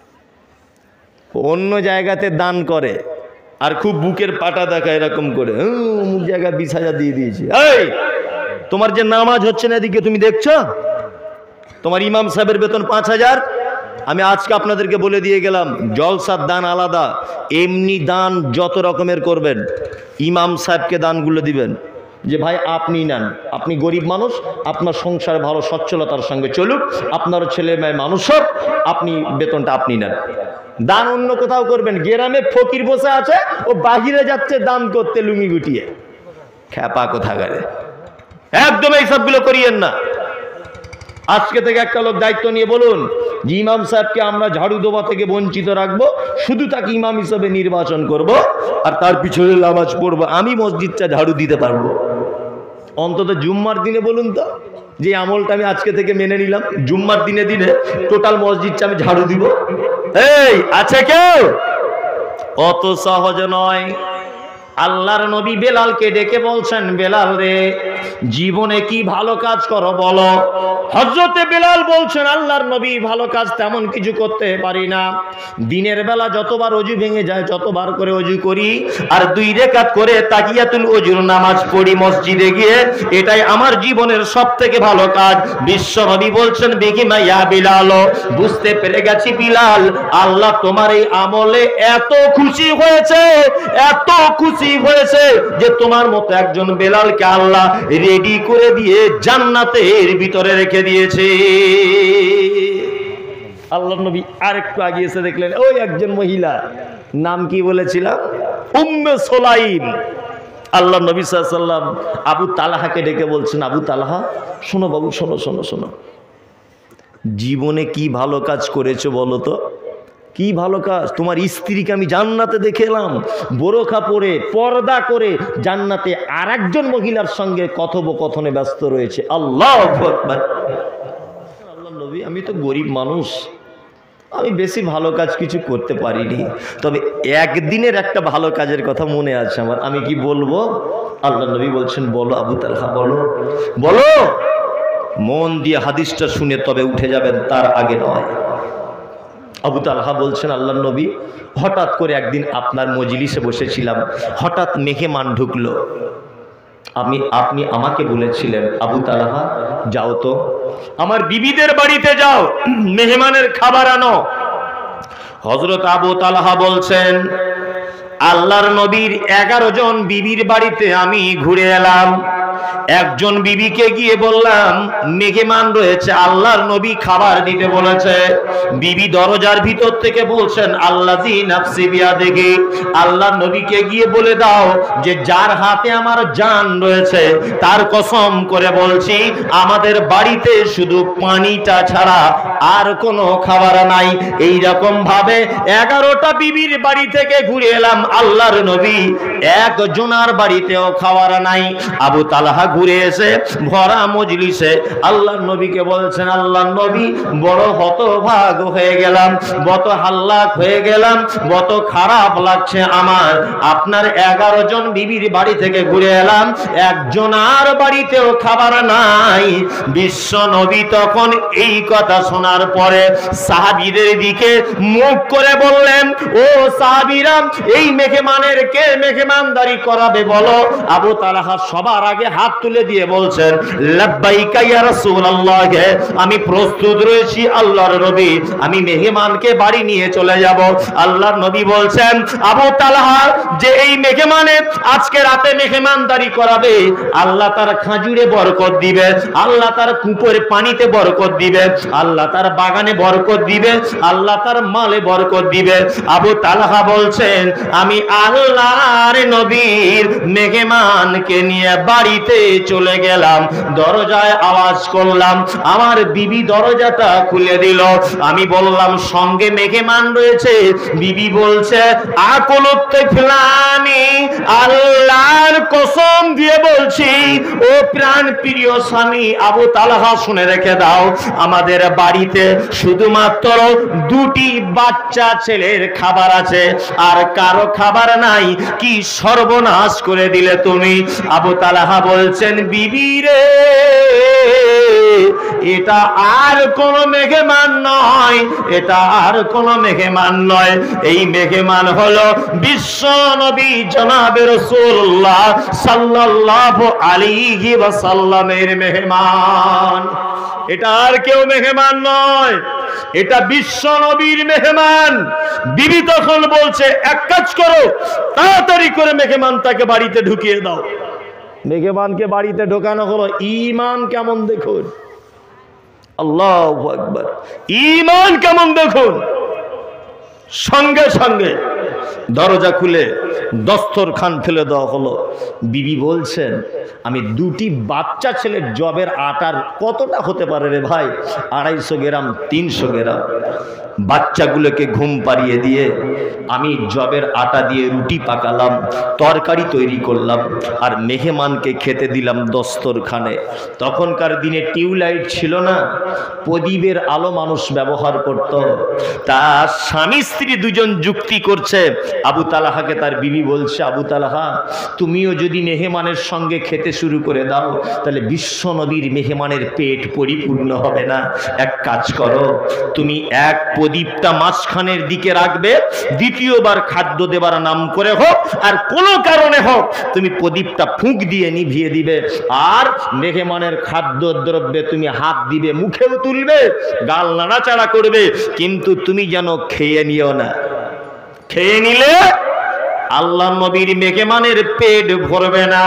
অন্য জায়গাতে দান করে আর খুব বুকের পাটা দেখা এরকম করে, অমুক জায়গায় 20,000 দিয়ে দিয়েছি। এই তোমার যে নামাজ হচ্ছে না এদিকে তুমি দেখছো, তোমার ইমাম সাহেবের বেতন 5,000। আমি আজকে আপনাদেরকে বলে দিয়ে গেলাম, জলসার দান আলাদা, এমনি দান যত রকমের করবেন, ইমাম সাহেবকে দানগুলো দিবেন যে ভাই আপনি নেন, আপনি গরিব মানুষ, আপনার সংসার ভালো সচ্ছলতার সঙ্গে চলুক, আপনার ছেলে মেয়ে মানুষ হোক, আপনি বেতনটা আপনি নেন। দান অন্য কোথাও করবেন। গ্রামে ফকির বসে আছে, ও বাহিরে যাচ্ছে দান করতে লুঙ্গি গুটিয়ে, খ্যাপা কোথাকারে। একদম এই সবগুলো করিয়েন না। আজকে থেকে একটা লোক দায়িত্ব নিয়ে বলুন যে ইমাম সাহেবকে আমরা ঝাড়ু দেওয়া থেকে বঞ্চিত রাখবো, শুধু তাকে ইমাম হিসেবে নির্বাচন করব আর তার পিছনে নামাজ পড়বো, আমি মসজিদটা ঝাড়ু দিতে পারবো। অন্তত জুম্মার দিনে বলুন তো, যে আমলটা আমি আজকে থেকে মেনে নিলাম, জুম্মার দিনে দিনে টোটাল মসজিদটা আমি ঝাড়ু দিব। এই আছে কেউ? অত সহজ নয়। আল্লাহর নবী বেলালকে ডেকে বলছেন, বেলাল রে, জীবনে কি ভালো কাজ করো বলো। হযরতে বেলাল বলছেন, আল্লাহর নবী ভালো কাজ তেমন কিছু করতে পারি না, দিনের বেলা যতবার অজু ভেঙে যায় ততবার করে অজু করি, আর 2 রাকাত করে তাহিয়াতুল ওজুর নামাজ পড়ি মসজিদে গিয়ে, এটাই আমার জীবনের সবথেকে ভালো কাজ। বিশ্ব নবী বলছেন, বেগিমা ইয়া বিলাল, বুঝতে পেরে গেছি বিলাল, আল্লাহ তোমার এই আমলে এত খুশি হয়েছে, এত খুশি হয়েছে যে তোমার মতো একজন বেলালকে আল্লাহ রেডি করে দিয়ে জান্নাতের ভিতরে রেখে দিয়েছে। আল্লাহর নবী আরেকটু আগে এসে দেখলেন ওই একজন মহিলা, নাম কি বলেছিলাম, উম্মে সুলাইম। আল্লাহর নবী সাল্লাল্লাহু আলাইহি ওয়াসাল্লাম আবু তালহাকে ডেকে বলছেন, আবু তালহা শোনো বাবু, শোনো শোনো শোনো, জীবনে কি ভালো কাজ করেছো বলো তো? কি ভালো কাজ? তোমার স্ত্রীকে আমি জান্নাতে দেখে এলাম, বোরখা পরে পর্দা করে জান্নাতে আরেকজন মহিলার সঙ্গে কথোপকথনে ব্যস্ত রয়েছে। আল্লাহু আকবার। আল্লাহর নবী, আমি তো গরিব মানুষ, আমি বেশি ভালো কাজ কিছু করতে পারিনি, তবে একদিনের একটা ভালো কাজের কথা মনে আছে আমার, আমি কি বলবো? আল্লাহ নবী বলছেন, বলো আবু তালহা, বলো বলো। মন দিয়ে হাদিসটা শুনে তবে উঠে যাবেন, তার আগে নয়। আবু তালহা বলছেন, আল্লাহ নবী, হঠাৎ করে একদিন আপনার মজলিসে বসেছিলাম, হঠাৎ মেহমান ঢুকলো। আপনি আমাকে বলেছিলেন, আবু তালহা যাও তো আমার বিবিদের বাড়িতে যাও, মেহমানের খাবার আনো। হযরত আবু তালহা বলছেন, আল্লাহর নবীর 11 জন বিবির বাড়িতে আমি ঘুরে এলাম। একজন বিবিকে গিয়ে বললাম, মেহমান রয়েছে, আল্লাহর নবী খাবার দিতে বলেছে। বিবি দরজার ভিতর থেকে বলছেন, আল্লাযী নাফসি বিয়াদিহি, আল্লাহর নবীকে গিয়ে বলে দাও যে যার হাতে আমার জান রয়েছে তার কসম করে বলছি, আমাদের বাড়িতে শুধু পানিটা ছাড়া আর কোনো খাবার নাই। এই রকম ভাবে 11টা বিবির বাড়ি থেকে ঘুরে এলাম, আল্লাহর নবী একজনার বাড়িতেও খাবার নাই। আবু তালহা ঘুরে এসে ভরা মজলিসে আল্লাহর নবীকে বলছেন, আল্লাহর নবী, বড় হতভাগ হয়ে গেলাম, বড় হাল্লাক হয়ে গেলাম, বড় খারাপ লাগছে আমার। আপনার 11 জন বিবির বাড়ি থেকে ঘুরে এলাম, একজনার বাড়িতেও খাবার নাই। বিশ্ব নবী তখন এই কথা শোনার পরে সাহাবীদের দিকে মুখ করে বললেন, ও সাহাবীরা, এই মেহমানের কে মেহমানদারি করাবে বলো। আবু তালহা সবার আগে হাত তুলে দিয়ে বলছেন, লাব্বাইকা ইয়া রাসূলুল্লাহ, আমি প্রস্তুত রয়েছি আল্লাহর নবী, আমি মেহমানকে বাড়ি নিয়ে চলে যাব। আল্লাহর নবী বলছেন, আবু তালহা, যে এই মেহমানে আজকে রাতে মেহমানদারি করাবে, আল্লাহ তার খাজুরে বরকত দিবে, আল্লাহ তার কূপের পানিতে বরকত দিবে, আল্লাহ তার বাগানে বরকত দিবে, আল্লাহ তার মালে বরকত দিবে। আবু তালহা বলছেন, আমি আল্লাহর নবীর মেহমানকে নিয়ে বাড়িতে চলে গেলাম, দরজায় আওয়াজ করলাম, আমার বিবি দরজাটা খুলে দিল। আমি বললাম, সঙ্গে মেহমান রয়েছে? বিবি বলছে, আকুলুতে ফিলানি, আল্লাহর কসম দিয়ে বলছি, ও প্রাণ প্রিয় স্বামী আবু তালহা, শুনে রেখে দাও, আমাদের বাড়িতে শুধুমাত্র 2টি বাচ্চা ছেলের খাবার আছে, আর কারো খাবার নাই। কি সর্বনাশ করে দিলে তুমি। আবু তালহা বলছেন, বিবি রে, এটা আর কোন মেহমান নয়, এটা আর কোন মেহমান নয়, এই মেহমান হলো বিশ্ব নবী জনাবে রাসূলুল্লাহ সাল্লাল্লাহু আলাইহি ওয়াসাল্লামের মেহমান। এটা আর কেউ মেহমান নয়, এটা বিশ্ব নবীর মেহমান। বিবি তখন বলছে, এক কাজ করো, তাড়াতাড়ি করে মেহমানটাকে বাড়িতে ঢুকিয়ে দাও। মেহমানকে বাড়িতে ঢোকানো হলো। ঈমান কেমন দেখুন, আল্লাহু আকবার, ঈমান কেমন দেখুন। সঙ্গে সঙ্গে দরজা খুলে দস্তরখান ফেলে দেওয়া হলো। বিবি বলছেন, আমি 2টি বাচ্চা ছেলের জবের আটার কতটা হতে পারে রে ভাই, 250 গ্রাম 300 গ্রাম। বাচ্চাগুলোকে ঘুম পাড়িয়ে দিয়ে আমি জবের আটা দিয়ে রুটি পাকালাম, তরকারি তৈরি করলাম, আর মেহমানকে খেতে দিলাম দস্তরখানে। তখনকার দিনে টিউবলাইট ছিল না, প্রদীপের আলো মানুষ ব্যবহার করত। তার স্বামী স্ত্রী দুজন যুক্তি করছে। আবু তালহাকে তার বিবি বলছে, আবু তালহা, তুমিও যদি মেহমানের সঙ্গে খেতে শুরু করে দাও, তাহলে বিশ্ব নবীর মেহমানের পেট পরিপূর্ণ হবে না। এক কাজ করো, তুমি এক প্রদীপটা মাঝখানের দিকে রাখবে, দ্বিতীয়বার খাদ্য দেবার নাম করে হোক আর কোনো কারণে হোক তুমি প্রদীপটা ফুঁক দিয়ে নিভিয়ে দিবে, আর মেহমানের খাদ্য দ্রব্যে তুমি হাত দিবে, মুখেও তুলবে, গাল নাড়াচাড়া করবে, কিন্তু তুমি যেন খেয়ে নিও না। খেয়ে নিলে আল্লাহ নবীর মেহমানের পেট ভরবে না।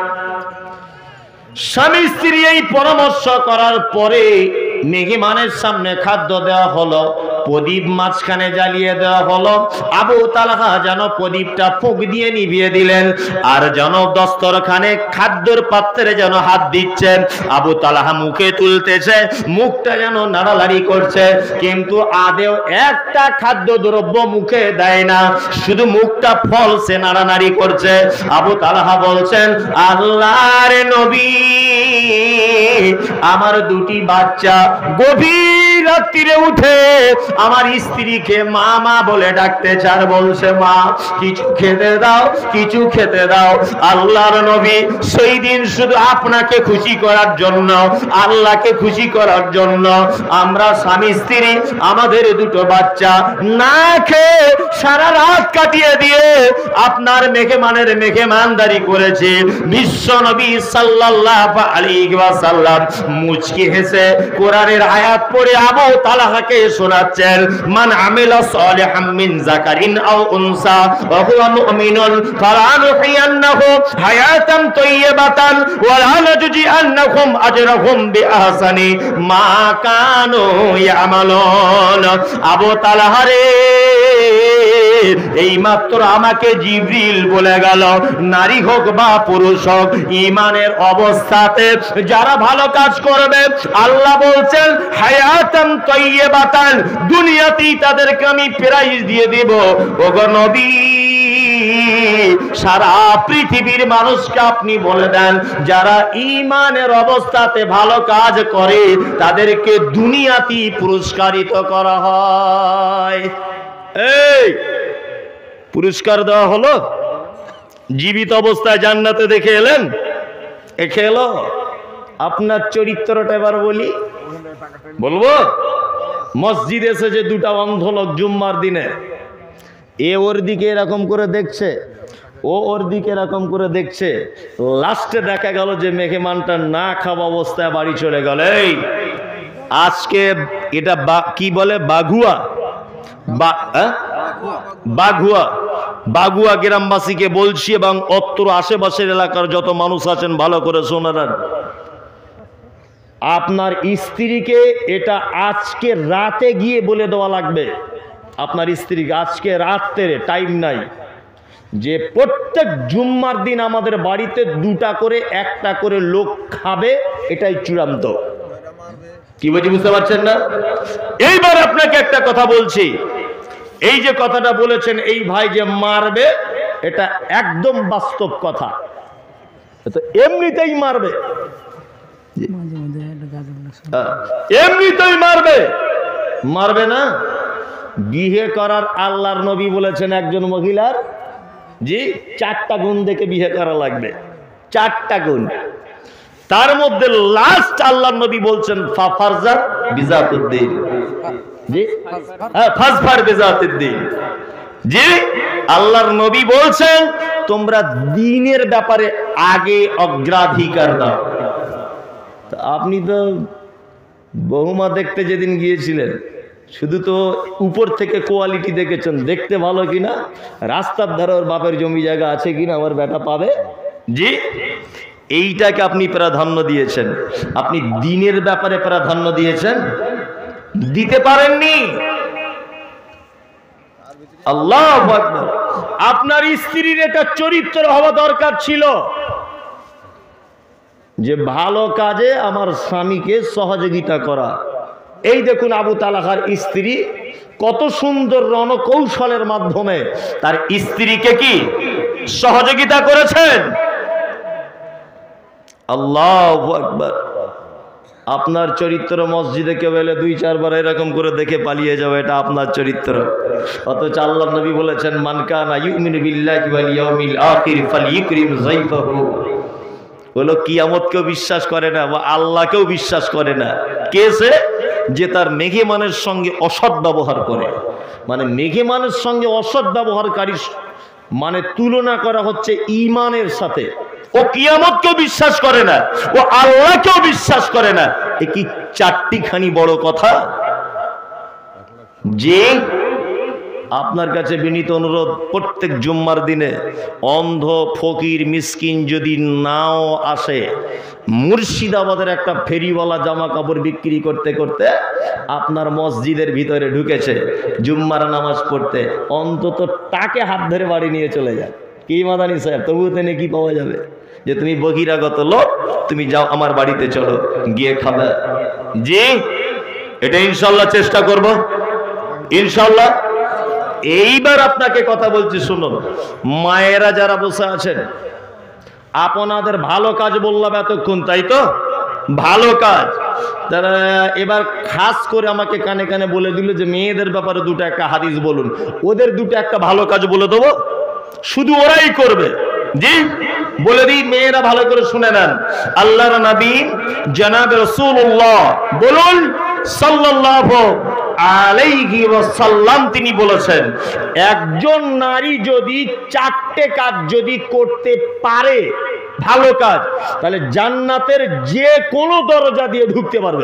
স্বামী স্ত্রী এই পরামর্শ করার পরে মেহমানের সামনে খাদ্য দেওয়া হলো, প্রদীপ মাঝখানে জ্বালিয়ে দেওয়া হলো। আবু তালহা যেন প্রদীপটা ফুঁক দিয়ে নিভিয়ে দিলেন, আর যেন দস্তরখানে খাদ্যের পাত্রে যেন হাত দিচ্ছেন। আবু তালহা মুখে তুলতেছে, মুখটা যেন নাড়ালাড়ি করছে, কিন্তু আদেও একটা খাদ্য দ্রব্য মুখে দেয় না, শুধু মুখটা ফলসে নাড়ানাড়ি করছে। আবু তালহা বলছেন, আল্লাহর নবী, আমার 2টি বাচ্চা গভীর রাত্রিরে উঠে আমার স্ত্রীকে মা মা বলে ডাকতে চার, বলছে মা কিছু খেতে দাও, কিছু খেতে দাও। আল্লাহর নবী সেই দিন শুধু আপনাকে খুশি করার জন্য, আল্লাহকে খুশি করার জন্য আমরা স্বামী স্ত্রী আমাদের দুটো বাচ্চা না খেয়ে সারা রাত কাটিয়ে দিয়ে আপনার মেহমানদারি করেছে। বিশ্ব নবী সাল্লাল্লাহু আলাইহি ওয়াসাল্লাম মুচকি হেসে কোরআনের আয়াত পড়ে আবু তালহাকে শোনাচ্ছেন, মান আমিলা সালিহাম মিন যাকারিন আও উনসা ওয়া হুয়া মুমিনুন ফালানুহিয়ান্নাহু হায়াতান তাইয়্যিবাতান ওয়া লানাজজিআন্নাহুম আজরাহুম বিআহসানি মা কানু ইয়ামালুন। আবু তালহা রে, এই মাত্র আমাকে জিবরিল বলে গেল, নারী হোক বা পুরুষ হোক, ঈমানের অবস্থাতে যারা ভালো কাজ করবে আল্লাহ বলছেন হায়াতান তাইয়্যিবাতান, দুনিয়াতেই তাদেরকে আমি প্রাইজ দিয়ে দেব। ওগো নবী, সারা পৃথিবীর মানুষকে আপনি বলে দেন যারা ঈমানের অবস্থাতে ভালো কাজ করে তাদেরকে দুনিয়াতেই পুরস্কারিত করা হয়। এই পুরস্কার দেওয়া হলো, জীবিত অবস্থায় জান্নাতে দেখে এলেন, এখে এলো। আপনার চরিত্রটা এবার বলবো। মসজিদ এসেছে দুটা অন্ধ লোক জুম্মার দিনে, এ ওর দিকে এরকম করে দেখছে, ও ওর দিকে এরকম করে দেখছে। লাস্টে দেখা গেল যে মেহমানটা না খাওয়া অবস্থায় বাড়ি চলে গেল। এই আজকে এটা কি বলে, বাঘুয়া, বাগুয়া গ্রামবাসীকে বলছি এবং অত্র আশেপাশের এলাকার যত মানুষ আছেন ভালো করে শুনে নেন, আপনার স্ত্রীকে এটা আজকে রাতে গিয়ে বলে দেওয়া লাগবে। আপনার স্ত্রীকে আজকে রাতের টাইম নাই, যে প্রত্যেক জুম্মার দিন আমাদের বাড়িতে দুটা করে একটা করে লোক খাবে, এটাই চূড়ান্ত। কি বলছি বুঝতে পারছেন না? এইবার আপনাকে একটা কথা বলছি, এই যে কথাটা বলেছেন এই ভাই যে মারবে, এটা একদম বাস্তব কথা। তো এমনিতেই মারবে, এমনিতেই মারবে, মারবে না। বিয়ে করার আল্লাহর নবী বলেছেন একজন মহিলার জি 4টা গুণ দেখে বিয়ে করা লাগবে, 4টা গুণ। তার মধ্যে লাস্ট আল্লাহর নবী বলছেন ফাফারজা বিজাতুদ্দিন, জি ফাজফার বিজাতুদ্দিন। জি আল্লাহর নবী বলছেন তোমরা দ্বীনের ব্যাপারে আগে অগ্রাধিকার দাও। আপনি তো বহুমা দেখতে যেদিন গিয়েছিলেন শুধু তো উপর থেকে কোয়ালিটি দেখেছেন, দেখতে ভালো কিনা, রাস্তার ধারে ওর বাপের জমি জায়গা আছে কিনা আমার বেটা পাবে, জি এইটাকে আপনি প্রাধান্য দিয়েছেন। আপনি দ্বীনের ব্যাপারে প্রাধান্য দিয়েছেন, দিতে পারেননি। আল্লাহু আকবার। আপনার স্ত্রীর এটা চরিত্র হওয়া দরকার ছিল যে ভালো কাজে আমার স্বামীকে সহযোগিতা করা। এই দেখুন আবু তালহার স্ত্রী কত সুন্দর রণকৌশলের মাধ্যমে তার স্ত্রীকে কি সহযোগিতা করেছেন। আল্লাহু আকবার। আপনার চরিত্র মসজিদে কেউ এলে 2-4 বার এরকম করে দেখে পালিয়ে যাবে, এটা আপনার চরিত্র। অথচ আল্লাহর নবী বলেছেন মান কানা ইউমিনু বিল্লাহি ওয়াল ইয়াউমিল আখির ফালইকরিম যাইফাহু। বলো কিয়ামতকেও বিশ্বাস করে না বা আল্লাহকেও বিশ্বাস করে না কে সে, যে তার মেহমানের সঙ্গে অসৎ ব্যবহার করে। মানে মেহমানের সঙ্গে অসৎ ব্যবহারকারী মানে তুলনা করা হচ্ছে ঈমানের সাথে। ও কিয়ামতকেও বিশ্বাস করে না, ও আল্লাহকেও বিশ্বাস করে না। এ কি 4টিখানি বড় কথা। যে আপনার কাছে বিনীত অনুরোধ, প্রত্যেক জুম্মার দিনে অন্ধ ফকির মিসকিন যদি নাও আসে, মুর্শিদাবাদের একটা ফেরিওয়ালা জামা কাপড় বিক্রি করতে করতে আপনার মসজিদের ভিতরে ঢুকেছে জুম্মার নামাজ পড়তে, অন্তত তাকে হাত ধরে বাড়ি নিয়ে চলে যায়। কি মাদানি সাহেব, তবুও তেনে কি পাওয়া যাবে যে তুমি বহিরাগত লোক, তুমি যাও আমার বাড়িতে চলো, গিয়ে খাবে। জি এটা ইনশাল্লাহ চেষ্টা করব, ইনশাল্লাহ। এইবার আপনাকে কথা বলছি শুনুন, মায়েরা যারা বসে আছেন, আপনাদের ভালো কাজ বললাম এতক্ষণ, তাই তো? ভালো কাজ তারা এবার খাস করে আমাকে কানে কানে বলে দিল যে মেয়েদের ব্যাপারে দুটো একটা হাদিস বলুন। ওদের দুটো একটা ভালো কাজ বলে দেবো, শুধু ওরাই করবে। জি বলে দিই, মেয়েরা ভালো করে শুনে নেন। আল্লাহর নবী জনাবে রাসূলুল্লাহ বলুন সাল্লাল্লাহু আলাইহি ওয়াসাল্লাম তিনি বলেছেন, একজন নারী যদি চারটে কাজ যদি করতে পারে ভালো কাজ, তাহলে জান্নাতের যে কোনো দরজা দিয়ে ঢুকতে পারবে।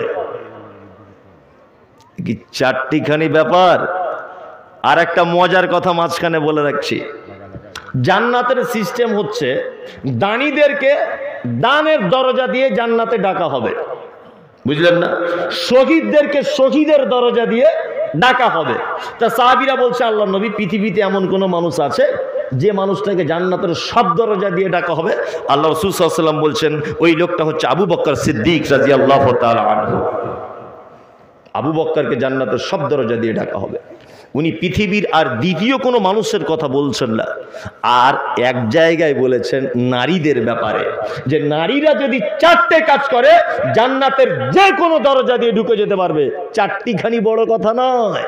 কি চারটিখানি ব্যাপার। আর একটা মজার কথা মাঝখানে বলে রাখছি, জান্নাতের সিস্টেম হচ্ছে দানীদেরকে দানের দরজা দিয়ে জান্নাতে ডাকা হবে, বুঝলেন না? শহীদদেরকে শহীদের দরজা দিয়ে ডাকা হবে। তা সাহাবীরা বলছে, আল্লাহর নবী পৃথিবীতে এমন কোন মানুষ আছে যে মানুষটাকে জান্নাতের সব দরজা দিয়ে ডাকা হবে? আল্লাহ রাসূল সাল্লাল্লাহু আলাইহি ওয়াসাল্লাম বলছেন ওই লোকটা হচ্ছে আবু বকর সিদ্দিক রাদিয়াল্লাহু তাআলা আনহু। আবু বকরকে জান্নাতের সব দরজা দিয়ে ডাকা হবে। উনি পৃথিবীর আর দ্বিতীয় কোনো মানুষের কথা বলছেন না। আর এক জায়গায় বলেছেন নারীদের ব্যাপারে, যে নারীরা যদি চারটে কাজ করে জান্নাতের যে কোনো দরজা দিয়ে ঢুকে যেতে পারবে। চারটিখানি বড় কথা নয়।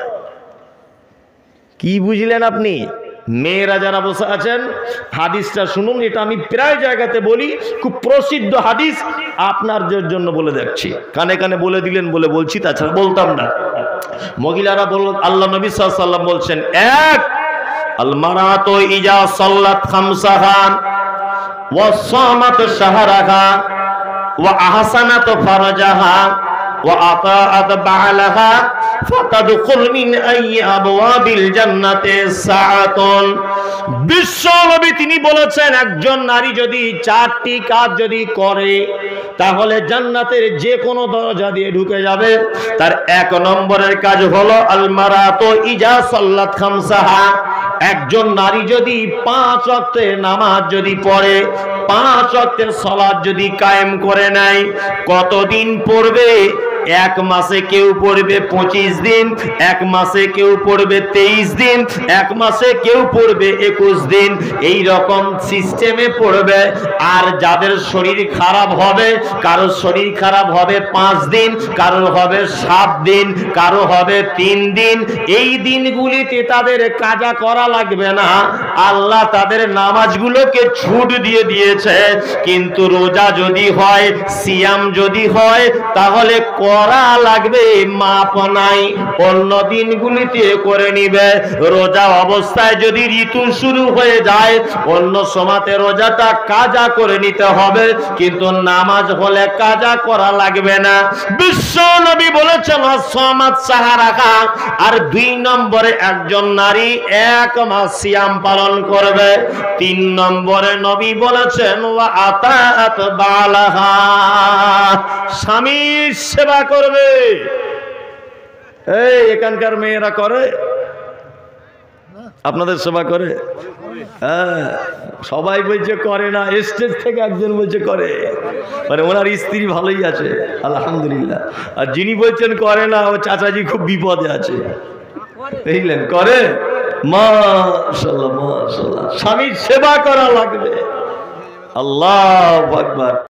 কি বুঝলেন আপনি? মেয়েরা যারা বসে আছেন হাদিসটা শুনুন, এটা আমি প্রায় জায়গাতে বলি, খুব প্রসিদ্ধ হাদিস, আপনাদের জন্য বলে দেখছি। কানে কানে বলে দিলেন বলে বলছি, তাছাড়া বলতাম না। মহিলারা বলল, আল্লাহ নবী সাল্লাল্লাহু আলাইহি ওয়াসাল্লাম বলছেন, এক আল মারাতু ইজা সাল্লাত খামসাহা ওয়া সামাত শাহরাহা ওয়া আহসানাত ফারজাহা ওয়া আতাআত বা'লাহা ফাতাদখুল মিন আইয়ি আবওয়াবিল জান্নাতি সাআতুন। বিশ্বনবী তিনি বলেছেন, একজন নারী যদি চারটি কাজ যদি করে তাহলে জান্নাতের যে কোনো দরজা দিয়ে ঢুকে যাবে। তার এক নম্বরের কাজ হলো আল মারাতু ইজা সাল্লাত খামসাহা, একজন নারী যদি 5 ওয়াক্তের নামাজ যদি পড়ে, 5 ওয়াক্তের সালাত যদি কায়েম করে নেয়, কতদিন পড়বে? এক মাসে কেউ পড়বে 25 দিন, এক মাসে কেউ পড়বে 23 দিন, এক মাসে কেউ পড়বে 21 দিন, এই রকম সিস্টেমে পড়বে। আর যাদের শরীর খারাপ হবে, কারো শরীর খারাপ হবে 5 দিন, কারো হবে 7 দিন, কারো হবে 3 দিন, এই দিনগুলিতে তাদের কাজা করা লাগবে না। আল্লাহ তাদের নামাজগুলোকে ছুট দিয়ে দিয়েছে। কিন্তু রোজা যদি হয়, সিয়াম যদি হয়, তাহলে করা লাগবে, মাপ নাই, অন্য দিনগুলিতে করে নিবে। রোজা অবস্থায় যদি ঋতু শুরু হয়ে যায়, অন্য সময়তে রোজাটা কাজা করে নিতে হবে, কিন্তু নামাজ হলে কাজা করা লাগবে না। বিশ্ব নবী বলেছেন সামাত শাহরাহা, আর 2 নম্বরে একজন নারী 1 মাস সিয়াম পালন করবে। 3 নম্বরে নবী বলেছেন ওয়া আতাআত বা'লাহা, স্বামীর সেবা করবে। এই এখানকার মেয়েরা করে? আপনাদের সেবা করে? হ্যাঁ, সবাই বলছে করে না, স্টেজ থেকে একজন বলছে করে, মানে ওনার স্ত্রী ভালোই আছে আলহামদুলিল্লাহ। আর যিনি বলছেন করে না, ও চাচাজি খুব বিপদে আছে। বুঝলেন? করে, মাশাআল্লাহ মাশাআল্লাহ। স্বামীর সেবা করা লাগবে। আল্লাহু আকবার।